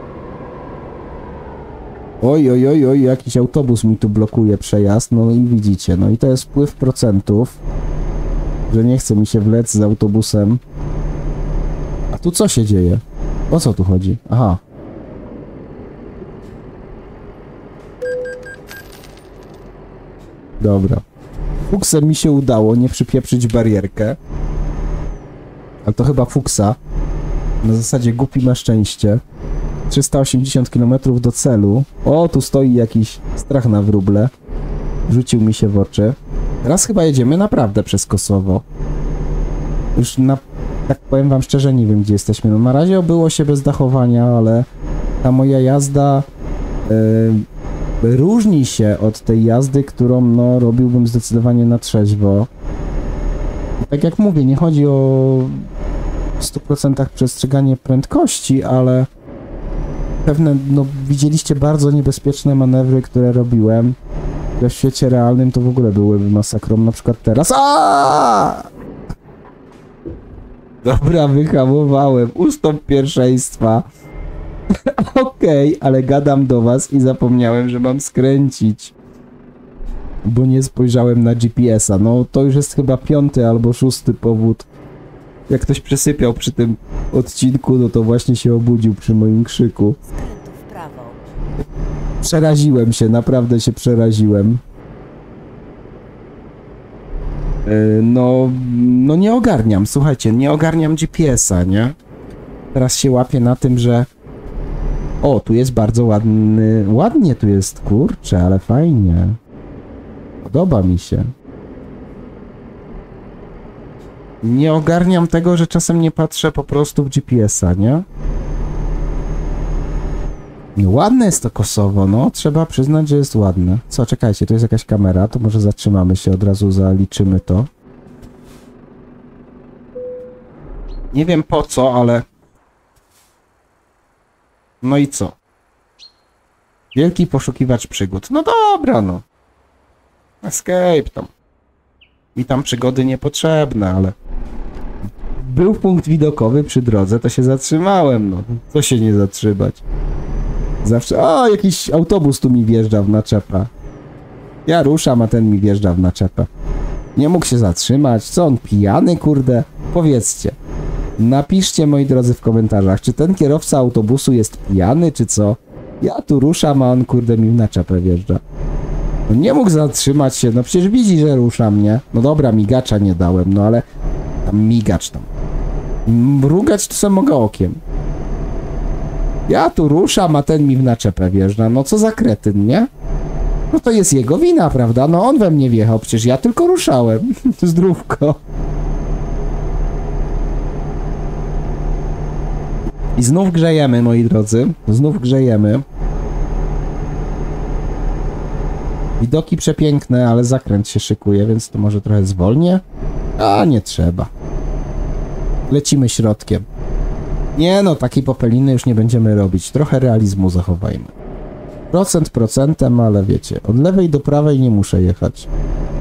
Oj, oj, oj, oj, jakiś autobus mi tu blokuje przejazd. No i widzicie, no i to jest wpływ procentów, że nie chce mi się wlec z autobusem. A tu co się dzieje? O co tu chodzi? Aha. Dobra. Fuksem mi się udało nie przypieprzyć barierkę. Ale to chyba fuksa. Na zasadzie głupi ma szczęście. 380 km do celu. O, tu stoi jakiś strach na wróble. Rzucił mi się w oczy. Teraz chyba jedziemy naprawdę przez Kosowo. Już tak powiem wam szczerze, nie wiem gdzie jesteśmy. No na razie obyło się bez dachowania, ale ta moja jazda różni się od tej jazdy, którą no robiłbym zdecydowanie na trzeźwo. I tak jak mówię, nie chodzi o 100% przestrzeganie prędkości, ale pewne, no widzieliście bardzo niebezpieczne manewry, które robiłem. W świecie realnym to w ogóle byłyby masakrą, na przykład teraz. Aaaa! Dobra, wyhamowałem. Ustąp pierwszeństwa. Okej, ale gadam do was i zapomniałem, że mam skręcić. Bo nie spojrzałem na GPS-a. No to już jest chyba 5. albo 6. powód. Jak ktoś przesypiał przy tym odcinku, no to właśnie się obudził przy moim krzyku. skrętu w prawo. Przeraziłem się, naprawdę się przeraziłem. No nie ogarniam, słuchajcie, nie ogarniam GPS-a, nie? Teraz się łapię na tym, że o, tu jest bardzo ładnie tu jest, kurczę, ale fajnie. Podoba mi się. Nie ogarniam tego, że czasem nie patrzę po prostu w GPS-a, nie? No, ładne jest to Kosowo, no. Trzeba przyznać, że jest ładne. Co, czekajcie, tu jest jakaś kamera, to może zatrzymamy się, od razu zaliczymy to. Nie wiem po co, ale... No i co? Wielki poszukiwacz przygód. No dobra, no. Escape tam. Mi tam przygody niepotrzebne, ale... Był punkt widokowy przy drodze, to się zatrzymałem, no. Co się nie zatrzymać? Zawsze... O, jakiś autobus tu mi wjeżdża w naczepę. Ja ruszam, a ten mi wjeżdża w naczepę. Nie mógł się zatrzymać. Co on, pijany, kurde? Powiedzcie. Napiszcie, moi drodzy, w komentarzach, czy ten kierowca autobusu jest pijany, czy co? Ja tu ruszam, a on, kurde, mi w naczepę wjeżdża. No nie mógł zatrzymać się, no przecież widzi, że ruszam, nie? No dobra, migacza nie dałem, no ale... Tam migacz tam. Mrugać to sobie mogę okiem. Ja tu ruszam, a ten mi w naczepę wjeżdża. No co za kretyn, nie? No to jest jego wina, prawda? No on we mnie wjechał, przecież ja tylko ruszałem. Zdrówko. I znów grzejemy, moi drodzy. Znów grzejemy. Widoki przepiękne, ale zakręt się szykuje, więc to może trochę zwolnię. A nie trzeba. Lecimy środkiem. Nie no, takiej popeliny już nie będziemy robić. Trochę realizmu zachowajmy. Procent procentem, ale wiecie, od lewej do prawej nie muszę jechać.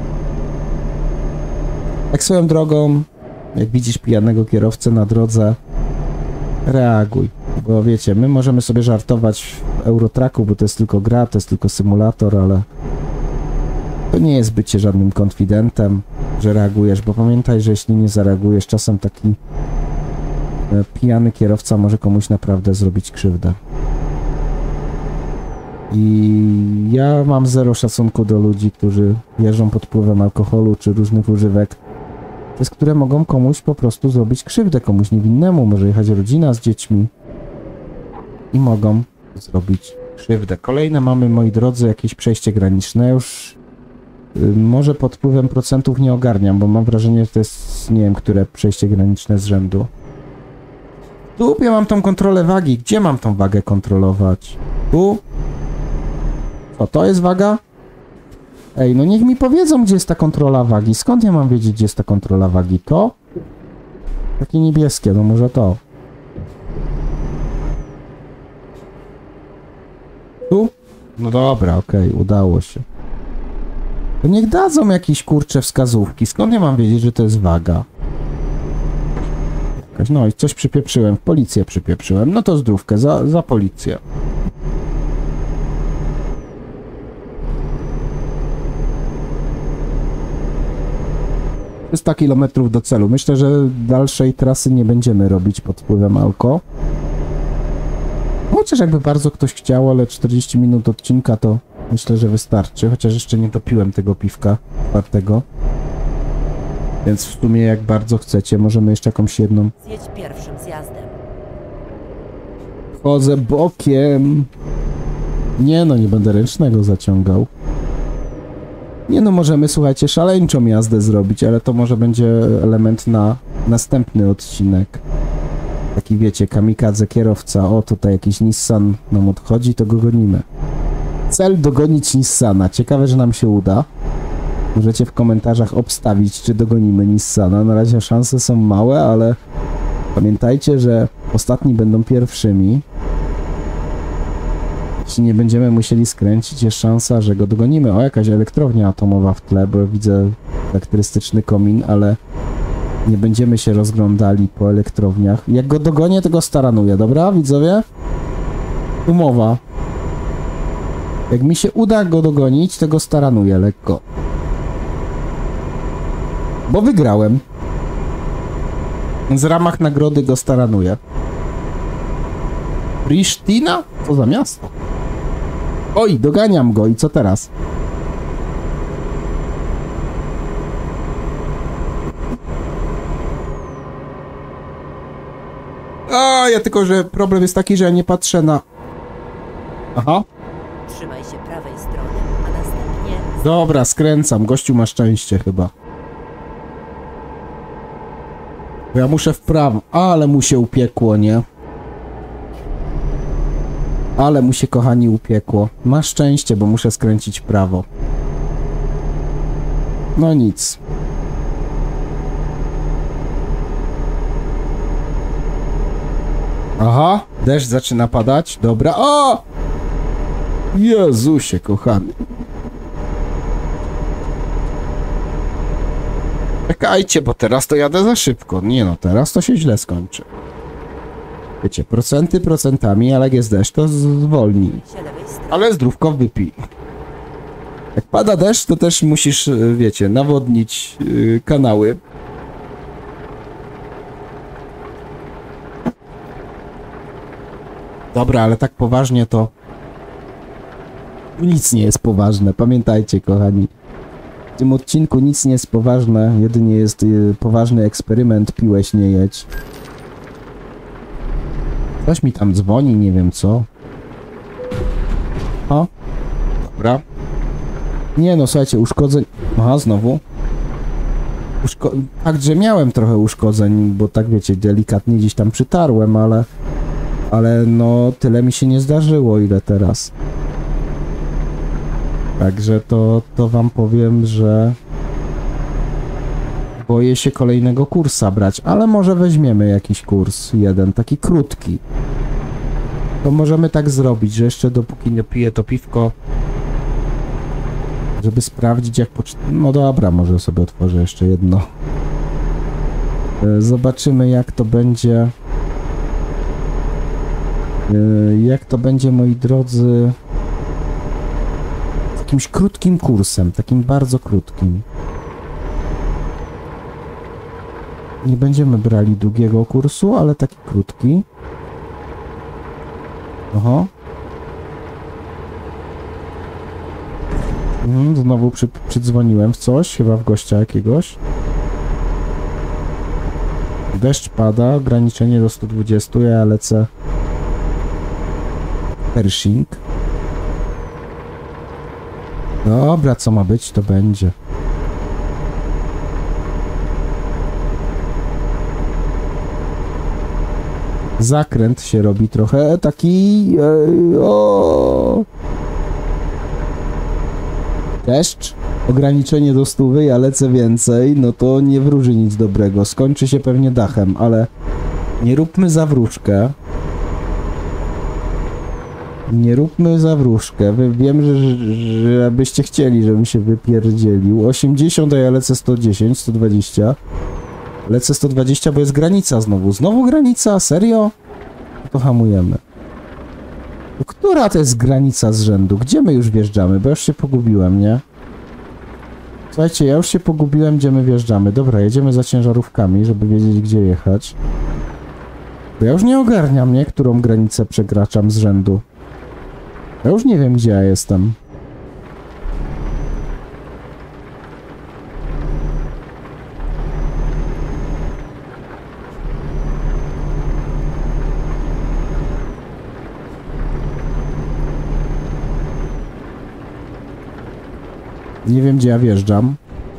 Tak swoją drogą, jak widzisz pijanego kierowcę na drodze, reaguj. Bo wiecie, my możemy sobie żartować w Eurotracku, bo to jest tylko gra, to jest tylko symulator, ale to nie jest bycie żadnym konfidentem, że reagujesz, bo pamiętaj, że jeśli nie zareagujesz, czasem taki pijany kierowca może komuś naprawdę zrobić krzywdę. I ja mam zero szacunku do ludzi, którzy jeżdżą pod wpływem alkoholu czy różnych używek, przez które mogą komuś po prostu zrobić krzywdę, komuś niewinnemu, może jechać rodzina z dziećmi i mogą zrobić krzywdę. Kolejne mamy, moi drodzy, jakieś przejście graniczne. Już może pod wpływem procentów nie ogarniam, bo mam wrażenie, że to jest, nie wiem, które przejście graniczne z rzędu. W dupie mam tą kontrolę wagi. Gdzie mam tą wagę kontrolować? Tu? Co, to jest waga? Ej, no niech mi powiedzą, gdzie jest ta kontrola wagi. Skąd ja mam wiedzieć, gdzie jest ta kontrola wagi? To? Takie niebieskie, no może to. Tu? No dobra, okej, udało się. To niech dadzą jakieś kurcze wskazówki. Skąd ja mam wiedzieć, że to jest waga? Jakaś, no i coś przypieprzyłem, w policję przypieprzyłem. No to zdrówkę, za policję. To jest 100 km do celu. Myślę, że dalszej trasy nie będziemy robić pod wpływem alko. Chociaż jakby bardzo ktoś chciał, ale 40 minut odcinka to myślę, że wystarczy. Chociaż jeszcze nie dopiłem tego piwka czwartego. Więc w sumie jak bardzo chcecie, możemy jeszcze jakąś jedną... Zjedź pierwszym zjazdem. Chodzę bokiem. Nie no, nie będę ręcznego zaciągał. Nie no, możemy, słuchajcie, szaleńczą jazdę zrobić, ale to może będzie element na następny odcinek. Taki wiecie, kamikadze kierowca, o tutaj jakiś Nissan nam odchodzi, to go gonimy. Cel dogonić Nissana, ciekawe, że nam się uda. Możecie w komentarzach obstawić, czy dogonimy Nissana, na razie szanse są małe, ale pamiętajcie, że ostatni będą pierwszymi. Jeśli nie będziemy musieli skręcić, jest szansa, że go dogonimy. O, jakaś elektrownia atomowa w tle, bo widzę charakterystyczny komin, ale nie będziemy się rozglądali po elektrowniach. Jak go dogonię, to go staranuję, dobra, widzowie? Umowa. Jak mi się uda go dogonić, to go staranuję lekko. Bo wygrałem. Z ramach nagrody go staranuję. Pristina? Co za miasto? Oj, doganiam go i co teraz? A, ja tylko, że problem jest taki, że ja nie patrzę na... Aha. Trzymaj się prawej strony, a następnie... Dobra, skręcam. Gościu ma szczęście chyba. Bo ja muszę w prawo. Ale mu się upiekło, nie? Ale mu się, kochani, upiekło. Ma szczęście, bo muszę skręcić w prawo. No nic. Aha, deszcz zaczyna padać. Dobra. O! Jezusie, kochany. Czekajcie, bo teraz to jadę za szybko. Nie no, teraz to się źle skończy. Wiecie, procenty procentami, ale jak jest deszcz, to zwolnij. się lewej strony. Ale zdrówko wypij. Jak pada deszcz, to też musisz, wiecie, nawodnić kanały. Dobra, ale tak poważnie to... Nic nie jest poważne, pamiętajcie, kochani. W tym odcinku nic nie jest poważne, jedynie jest poważny eksperyment, piłeś, nie jedź. Ktoś mi tam dzwoni, nie wiem co. O, dobra. Nie no, słuchajcie, uszkodzeń... Aha, znowu. Także miałem trochę uszkodzeń, bo tak wiecie, delikatnie gdzieś tam przytarłem, ale... Ale no, tyle mi się nie zdarzyło, ile teraz. Także to wam powiem, że... Boję się kolejnego kursa brać, ale może weźmiemy jakiś kurs, jeden, taki krótki. To możemy tak zrobić, że jeszcze dopóki nie piję to piwko, żeby sprawdzić jak no dobra, może sobie otworzę jeszcze jedno. Zobaczymy jak to będzie. Jak to będzie, moi drodzy, z jakimś krótkim kursem, takim bardzo krótkim. Nie będziemy brali długiego kursu, ale taki krótki. Oho. Znowu przydzwoniłem w coś, chyba w gościa jakiegoś. Deszcz pada, ograniczenie do 120, ja lecę Pershing. Dobra, co ma być, to będzie. Zakręt się robi trochę taki... o. Deszcz, ograniczenie do 100, ja lecę więcej, no to nie wróży nic dobrego. Skończy się pewnie dachem, ale nie róbmy zawróżkę. Nie róbmy zawróżkę. Wiem, że byście chcieli, żebym się wypierdzielił. 80, a ja lecę 110, 120. Lecę 120, bo jest granica znowu. Znowu granica? Serio? To hamujemy. Która to jest granica z rzędu? Gdzie my już wjeżdżamy? Bo ja już się pogubiłem, nie? Słuchajcie, ja już się pogubiłem, gdzie my wjeżdżamy. Dobra, jedziemy za ciężarówkami, żeby wiedzieć, gdzie jechać. Bo ja już nie ogarniam, nie? Którą granicę przekraczam z rzędu. Ja już nie wiem, gdzie ja jestem. Nie wiem, gdzie ja wjeżdżam.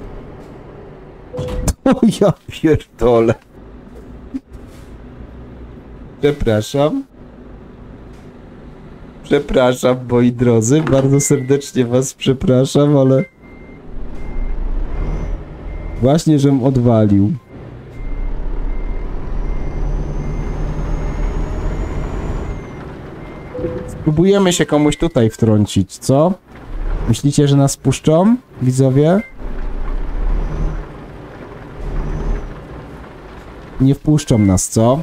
O ja pierdolę. Przepraszam. Przepraszam, moi drodzy. Bardzo serdecznie was przepraszam, ale... Właśnie, żem odwalił. Spróbujemy się komuś tutaj wtrącić, co? Myślicie, że nas puszczą, widzowie? Nie wpuszczą nas, co?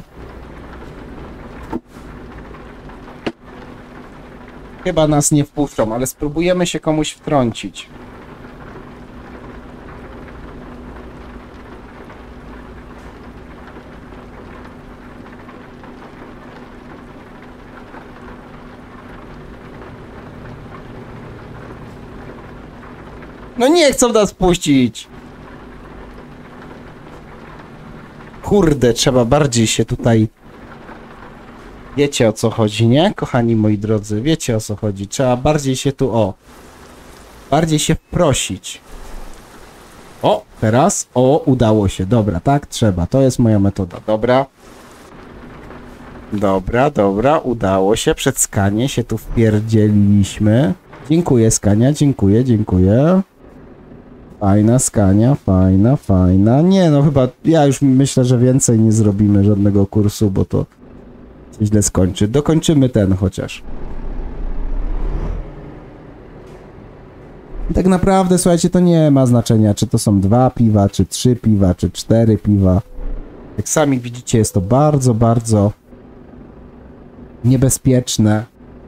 Chyba nas nie wpuszczą, ale spróbujemy się komuś wtrącić. No nie chcą nas puścić! Kurde, trzeba bardziej się tutaj... Wiecie, o co chodzi, nie? Kochani moi drodzy, wiecie, o co chodzi. Trzeba bardziej się tu, o... Bardziej się wprosić. O, teraz, o, udało się. Dobra, tak trzeba. To jest moja metoda. Dobra. Dobra, dobra, udało się. Przed skanie się tu wpierdzieliliśmy. Dziękuję, Skania, dziękuję, dziękuję. Fajna Skania, fajna, fajna. Nie, no chyba, ja już myślę, że więcej nie zrobimy żadnego kursu, bo to się źle skończy. Dokończymy ten chociaż. Tak naprawdę, słuchajcie, to nie ma znaczenia, czy to są 2 piwa, czy 3 piwa, czy 4 piwa. Jak sami widzicie, jest to bardzo, bardzo niebezpieczne.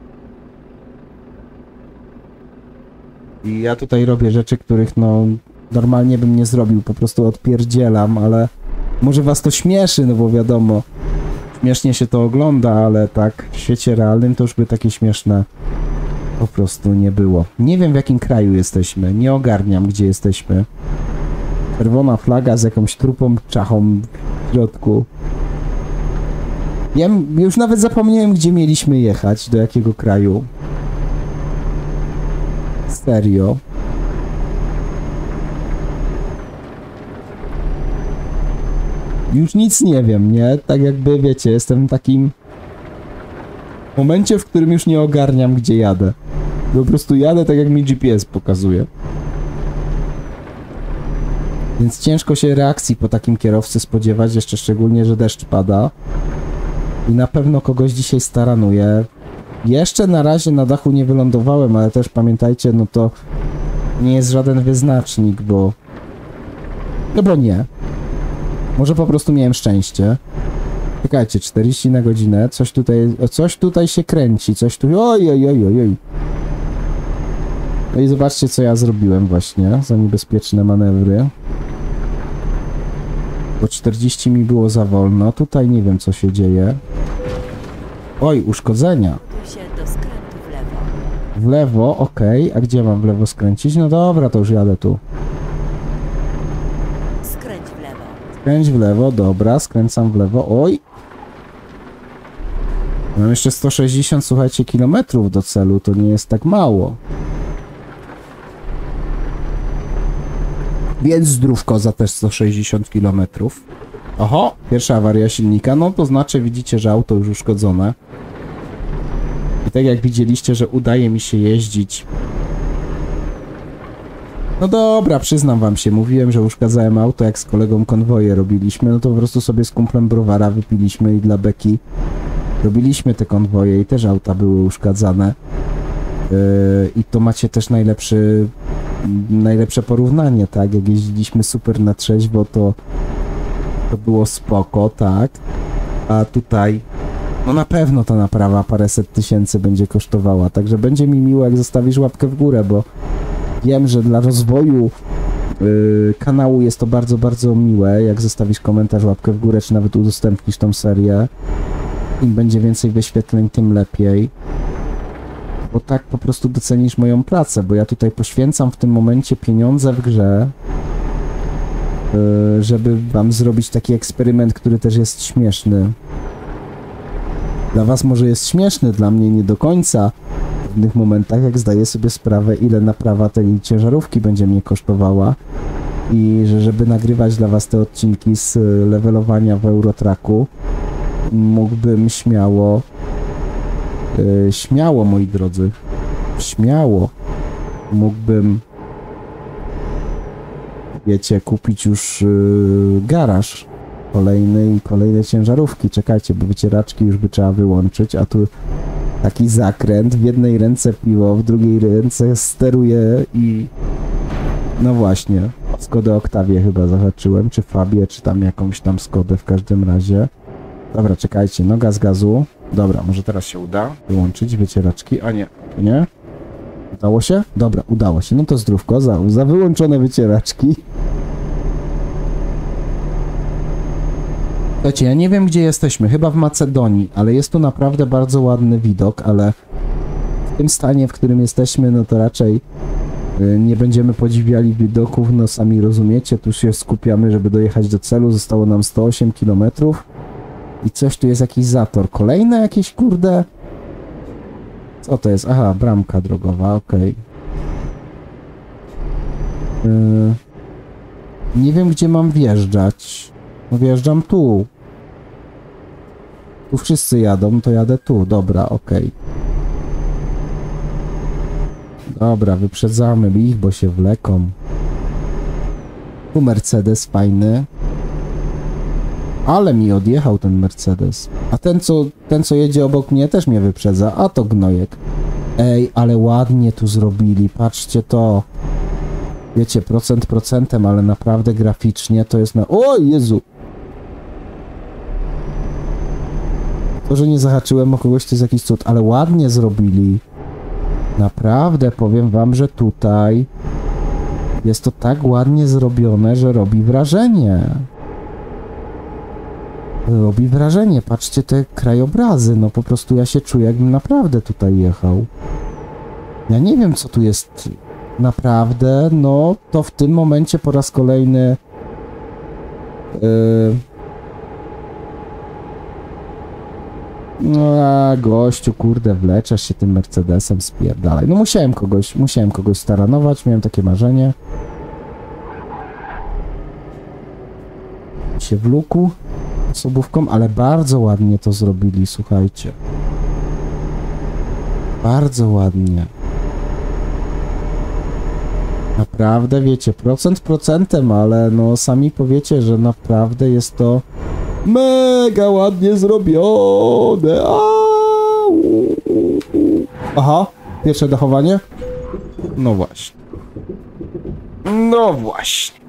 I ja tutaj robię rzeczy, których no normalnie bym nie zrobił, po prostu odpierdzielam, ale może was to śmieszy, no bo wiadomo, śmiesznie się to ogląda, ale tak w świecie realnym to już by takie śmieszne po prostu nie było. Nie wiem, w jakim kraju jesteśmy, nie ogarniam, gdzie jesteśmy. Czerwona flaga z jakąś trupą czachą w środku. Ja już nawet zapomniałem, gdzie mieliśmy jechać, do jakiego kraju. Serio. Już nic nie wiem, nie? Tak jakby, wiecie, jestem w takim momencie, w którym już nie ogarniam, gdzie jadę. Po prostu jadę tak, jak mi GPS pokazuje. Więc ciężko się reakcji po takim kierowcy spodziewać, jeszcze szczególnie, że deszcz pada. I na pewno kogoś dzisiaj staranuje. Jeszcze na razie na dachu nie wylądowałem, ale też pamiętajcie, no to nie jest żaden wyznacznik, bo... No bo nie. Może po prostu miałem szczęście. Czekajcie, 40 na godzinę, coś tutaj się kręci, coś tu... Oj, oj, oj, oj, oj. No i zobaczcie, co ja zrobiłem właśnie za niebezpieczne manewry. Bo 40 mi było za wolno, tutaj nie wiem, co się dzieje. Oj, uszkodzenia. Tu się do skrętu w lewo. W lewo, okej. A gdzie mam w lewo skręcić? No dobra, to już jadę tu. Skręć w lewo. Skręć w lewo, dobra, skręcam w lewo. Oj! Mam jeszcze 160, słuchajcie, kilometrów do celu, to nie jest tak mało. Więc zdrówko za też 160 km. Oho, pierwsza awaria silnika, no to znaczy widzicie, że auto już uszkodzone. I tak jak widzieliście, że udaje mi się jeździć. No dobra, przyznam wam się, mówiłem, że uszkadzałem auto, jak z kolegą konwoje robiliśmy, no to po prostu sobie z kumplem browara wypiliśmy i dla beki robiliśmy te konwoje i też auta były uszkadzane. I to macie też najlepsze porównanie, tak? Jak jeździliśmy super na trzeźwo, to było spoko, tak? A tutaj, no na pewno ta naprawa paręset tysięcy będzie kosztowała, także będzie mi miło, jak zostawisz łapkę w górę, bo wiem, że dla rozwoju kanału jest to bardzo, bardzo miłe, jak zostawisz komentarz, łapkę w górę, czy nawet udostępnisz tą serię. Im będzie więcej wyświetleń, tym lepiej. Bo tak po prostu docenisz moją pracę, bo ja tutaj poświęcam w tym momencie pieniądze w grze, żeby wam zrobić taki eksperyment, który też jest śmieszny. Dla was może jest śmieszny, dla mnie nie do końca. W pewnych momentach, jak zdaję sobie sprawę, ile naprawa tej ciężarówki będzie mnie kosztowała i że żeby nagrywać dla was te odcinki z levelowania w Eurotracku, mógłbym śmiało, moi drodzy, śmiało mógłbym, wiecie, kupić już garaż kolejny i kolejne ciężarówki. Czekajcie, bo wycieraczki już by trzeba wyłączyć, a tu taki zakręt, w jednej ręce piwo, w drugiej ręce steruję i no właśnie, Skodę Octavię chyba zahaczyłem, czy Fabię, czy tam jakąś tam Skodę w każdym razie. Dobra, czekajcie, noga z gazu. Dobra, może teraz się uda wyłączyć wycieraczki, a nie, nie? Udało się? Dobra, udało się, no to zdrówko, za wyłączone wycieraczki. Słuchajcie, ja nie wiem, gdzie jesteśmy, chyba w Macedonii, ale jest tu naprawdę bardzo ładny widok, ale w tym stanie, w którym jesteśmy, no to raczej nie będziemy podziwiali widoków, no sami rozumiecie, tu się skupiamy, żeby dojechać do celu, zostało nam 108 km i coś tu jest, jakiś zator, kolejne jakieś, kurde, co to jest? Aha, bramka drogowa, okej. Nie wiem, gdzie mam wjeżdżać. No wjeżdżam tu. Tu wszyscy jadą, to jadę tu. Dobra, okej. Dobra, wyprzedzamy ich, bo się wleką. Tu Mercedes fajny. Ale mi odjechał ten Mercedes. A ten, co jedzie obok mnie, też mnie wyprzedza. A to gnojek. Ej, ale ładnie tu zrobili. Patrzcie to. Wiecie, procent procentem, ale naprawdę graficznie to jest na... O Jezu! To, że nie zahaczyłem o kogoś, to jest jakiś cud, ale ładnie zrobili. Naprawdę, powiem wam, że tutaj jest to tak ładnie zrobione, że robi wrażenie. Robi wrażenie, patrzcie te krajobrazy, no po prostu ja się czuję, jakbym naprawdę tutaj jechał. Ja nie wiem, co tu jest naprawdę, no to w tym momencie po raz kolejny no a gościu, kurde, wleczesz się tym Mercedesem, spierdalaj. No musiałem kogoś staranować, miałem takie marzenie. Się wlókł osobówką, ale bardzo ładnie to zrobili, słuchajcie. Bardzo ładnie. Naprawdę, wiecie, procent procentem, ale no sami powiecie, że naprawdę jest to mega ładnie zrobione. Aha, pierwsze dachowanie. No właśnie. No właśnie.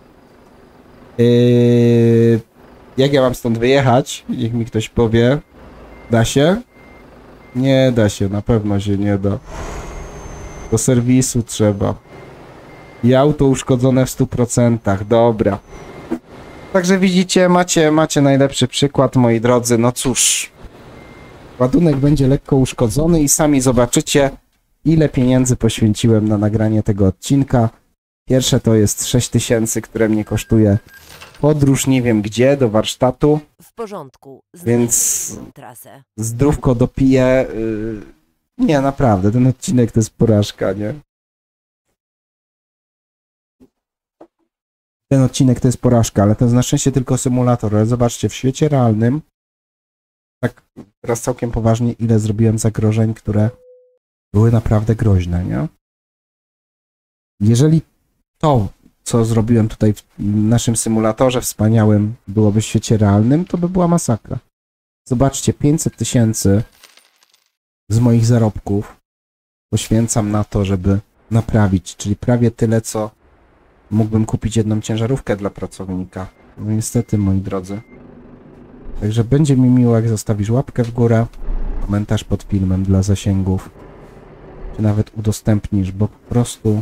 Jak ja mam stąd wyjechać? Niech mi ktoś powie. Da się? Nie da się, na pewno się nie da. Do serwisu trzeba. I auto uszkodzone w 100%, dobra. Także widzicie, macie najlepszy przykład, moi drodzy, no cóż. Ładunek będzie lekko uszkodzony i sami zobaczycie, ile pieniędzy poświęciłem na nagranie tego odcinka. Pierwsze to jest 6000, które mnie kosztuje podróż nie wiem gdzie, do warsztatu. W porządku. Więc trasę. zdrówko dopiję. Nie, naprawdę, ten odcinek to jest porażka, nie? ten odcinek to jest porażka, ale to jest na szczęście tylko symulator. Ale zobaczcie, w świecie realnym, tak teraz całkiem poważnie, ile zrobiłem zagrożeń, które były naprawdę groźne, nie? Jeżeli to, co zrobiłem tutaj w naszym symulatorze wspaniałym, byłoby w świecie realnym, to by była masakra. Zobaczcie, 500 000 z moich zarobków poświęcam na to, żeby naprawić, czyli prawie tyle, co mógłbym kupić jedną ciężarówkę dla pracownika. No niestety, moi drodzy. Także będzie mi miło, jak zostawisz łapkę w górę, komentarz pod filmem dla zasięgów, czy nawet udostępnisz, bo po prostu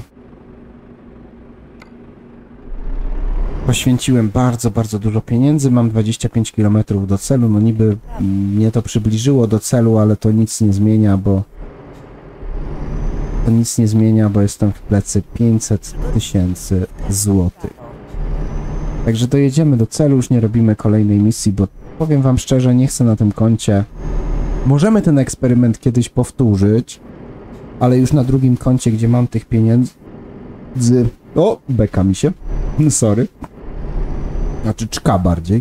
poświęciłem bardzo, bardzo dużo pieniędzy, mam 25 km do celu, no niby mnie to przybliżyło do celu, ale to nic nie zmienia, bo jestem w plecy 500 000 złotych. Także dojedziemy do celu, już nie robimy kolejnej misji, bo powiem wam szczerze, nie chcę na tym koncie. Możemy ten eksperyment kiedyś powtórzyć, ale już na drugim koncie, gdzie mam tych pieniędzy... O, beka mi się. Sorry. Znaczy czka bardziej.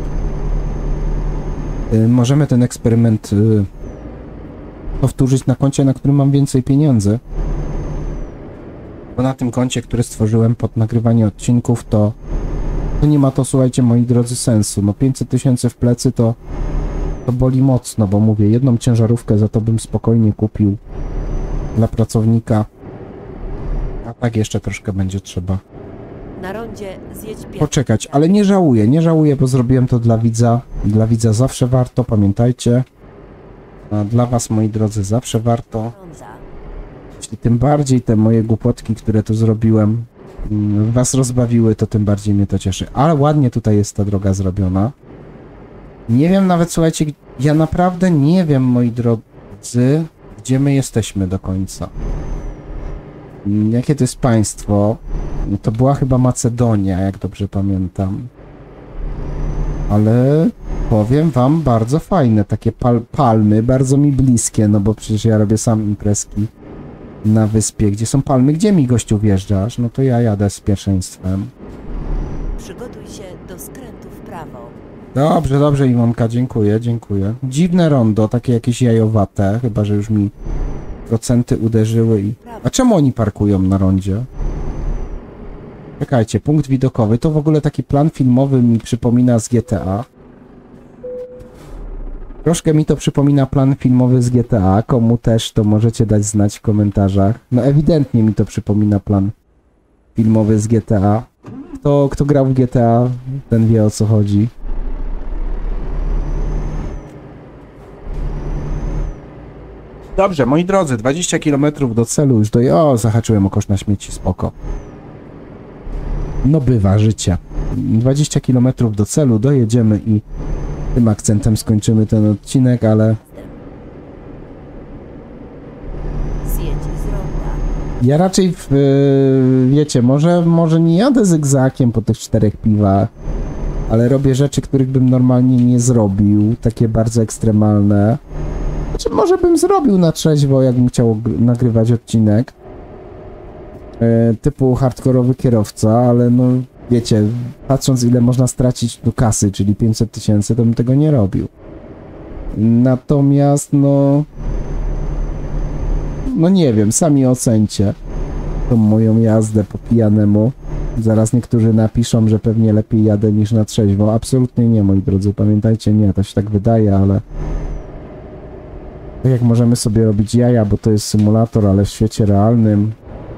Możemy ten eksperyment powtórzyć na koncie, na którym mam więcej pieniędzy. Bo na tym koncie, które stworzyłem pod nagrywanie odcinków, to nie ma to, słuchajcie, moi drodzy, sensu. No 500 000 w plecy to boli mocno, bo mówię, jedną ciężarówkę za to bym spokojnie kupił dla pracownika. A tak jeszcze troszkę będzie trzeba Na rondzie zjedź poczekać, ale nie żałuję, bo zrobiłem to dla widza. Dla widza zawsze warto, pamiętajcie. A dla was, moi drodzy, zawsze warto. Jeśli tym bardziej te moje głupotki, które tu zrobiłem, was rozbawiły, to tym bardziej mnie to cieszy. Ale ładnie tutaj jest ta droga zrobiona. Nie wiem nawet, słuchajcie, ja naprawdę nie wiem, moi drodzy, gdzie my jesteśmy do końca. Jakie to jest państwo? To była chyba Macedonia, jak dobrze pamiętam. Ale powiem wam, bardzo fajne, takie palmy, bardzo mi bliskie, no bo przecież ja robię sam imprezki na wyspie, gdzie są palmy. Gdzie mi, gościu, wjeżdżasz? No to ja jadę z pierwszeństwem. Przygotuj się do skrętu w prawo. Dobrze, Iwonka, dziękuję. Dziwne rondo, takie jakieś jajowate, chyba że już mi procenty uderzyły i... A czemu oni parkują na rondzie? Czekajcie, punkt widokowy. To w ogóle taki plan filmowy mi przypomina z GTA. Troszkę mi to przypomina plan filmowy z GTA. Komu też, to możecie dać znać w komentarzach. No ewidentnie mi to przypomina plan filmowy z GTA. Kto grał w GTA, ten wie, o co chodzi. Dobrze, moi drodzy, 20 km do celu już O, zahaczyłem o kosz na śmieci, spoko. No bywa, życie. 20 km do celu, dojedziemy i tym akcentem skończymy ten odcinek, ale... Zjedź z ronda. Ja raczej, wiecie, może nie jadę zygzakiem po tych 4 piwach, ale robię rzeczy, których bym normalnie nie zrobił, takie bardzo ekstremalne. Znaczy, może bym zrobił na trzeźwo, jakbym chciał nagrywać odcinek. Typu hardkorowy kierowca, ale no wiecie, patrząc ile można stracić do kasy, czyli 500 000, to bym tego nie robił. Natomiast no nie wiem, sami ocencie tą moją jazdę po pijanemu. Zaraz niektórzy napiszą, że pewnie lepiej jadę niż na trzeźwo. Absolutnie nie, moi drodzy, pamiętajcie, nie, to się tak wydaje, ale tak jak możemy sobie robić jaja, bo to jest symulator, ale w świecie realnym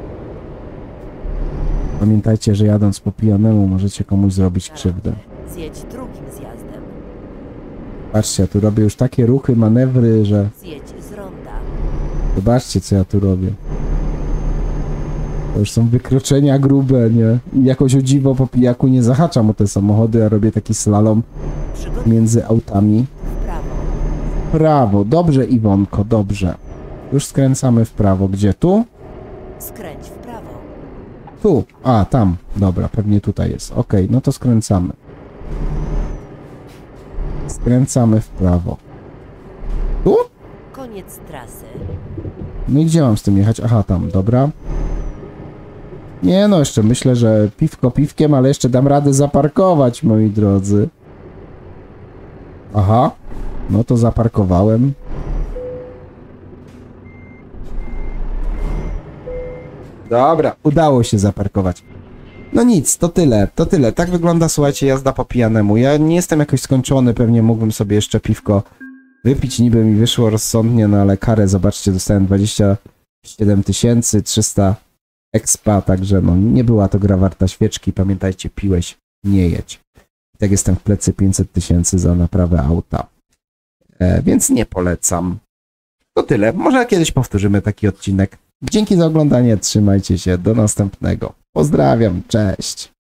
pamiętajcie, że jadąc po pijanemu możecie komuś zrobić krzywdę. Zjedź drugim zjazdem. Patrzcie, ja tu robię już takie ruchy, manewry, że... Zjedź z ronda. Zobaczcie, co ja tu robię. To już są wykroczenia grube, nie? I jakoś o dziwo po pijaku nie zahaczam o te samochody, a robię taki slalom między autami. W prawo. Prawo, dobrze, Iwonko, dobrze. Już skręcamy w prawo. Gdzie? Tu? Skręć w prawo. Tu. A, tam. Dobra, pewnie tutaj jest. Okej, no to skręcamy. Skręcamy w prawo. Tu? Koniec trasy. No i gdzie mam z tym jechać? Aha, tam, dobra. Nie no, jeszcze myślę, że piwko piwkiem, ale jeszcze dam radę zaparkować, moi drodzy. Aha, no to zaparkowałem. Dobra, udało się zaparkować. No nic, to tyle, to tyle. Tak wygląda, słuchajcie, jazda po pijanemu. Ja nie jestem jakoś skończony, pewnie mógłbym sobie jeszcze piwko wypić, niby mi wyszło rozsądnie, no ale karę, zobaczcie, dostałem 27 300 expa, także no nie była to gra warta świeczki. Pamiętajcie, piłeś, nie jedź. I tak jestem w plecy 500 000 za naprawę auta. Więc nie polecam. To tyle. Może kiedyś powtórzymy taki odcinek. Dzięki za oglądanie, trzymajcie się, do następnego. Pozdrawiam, cześć.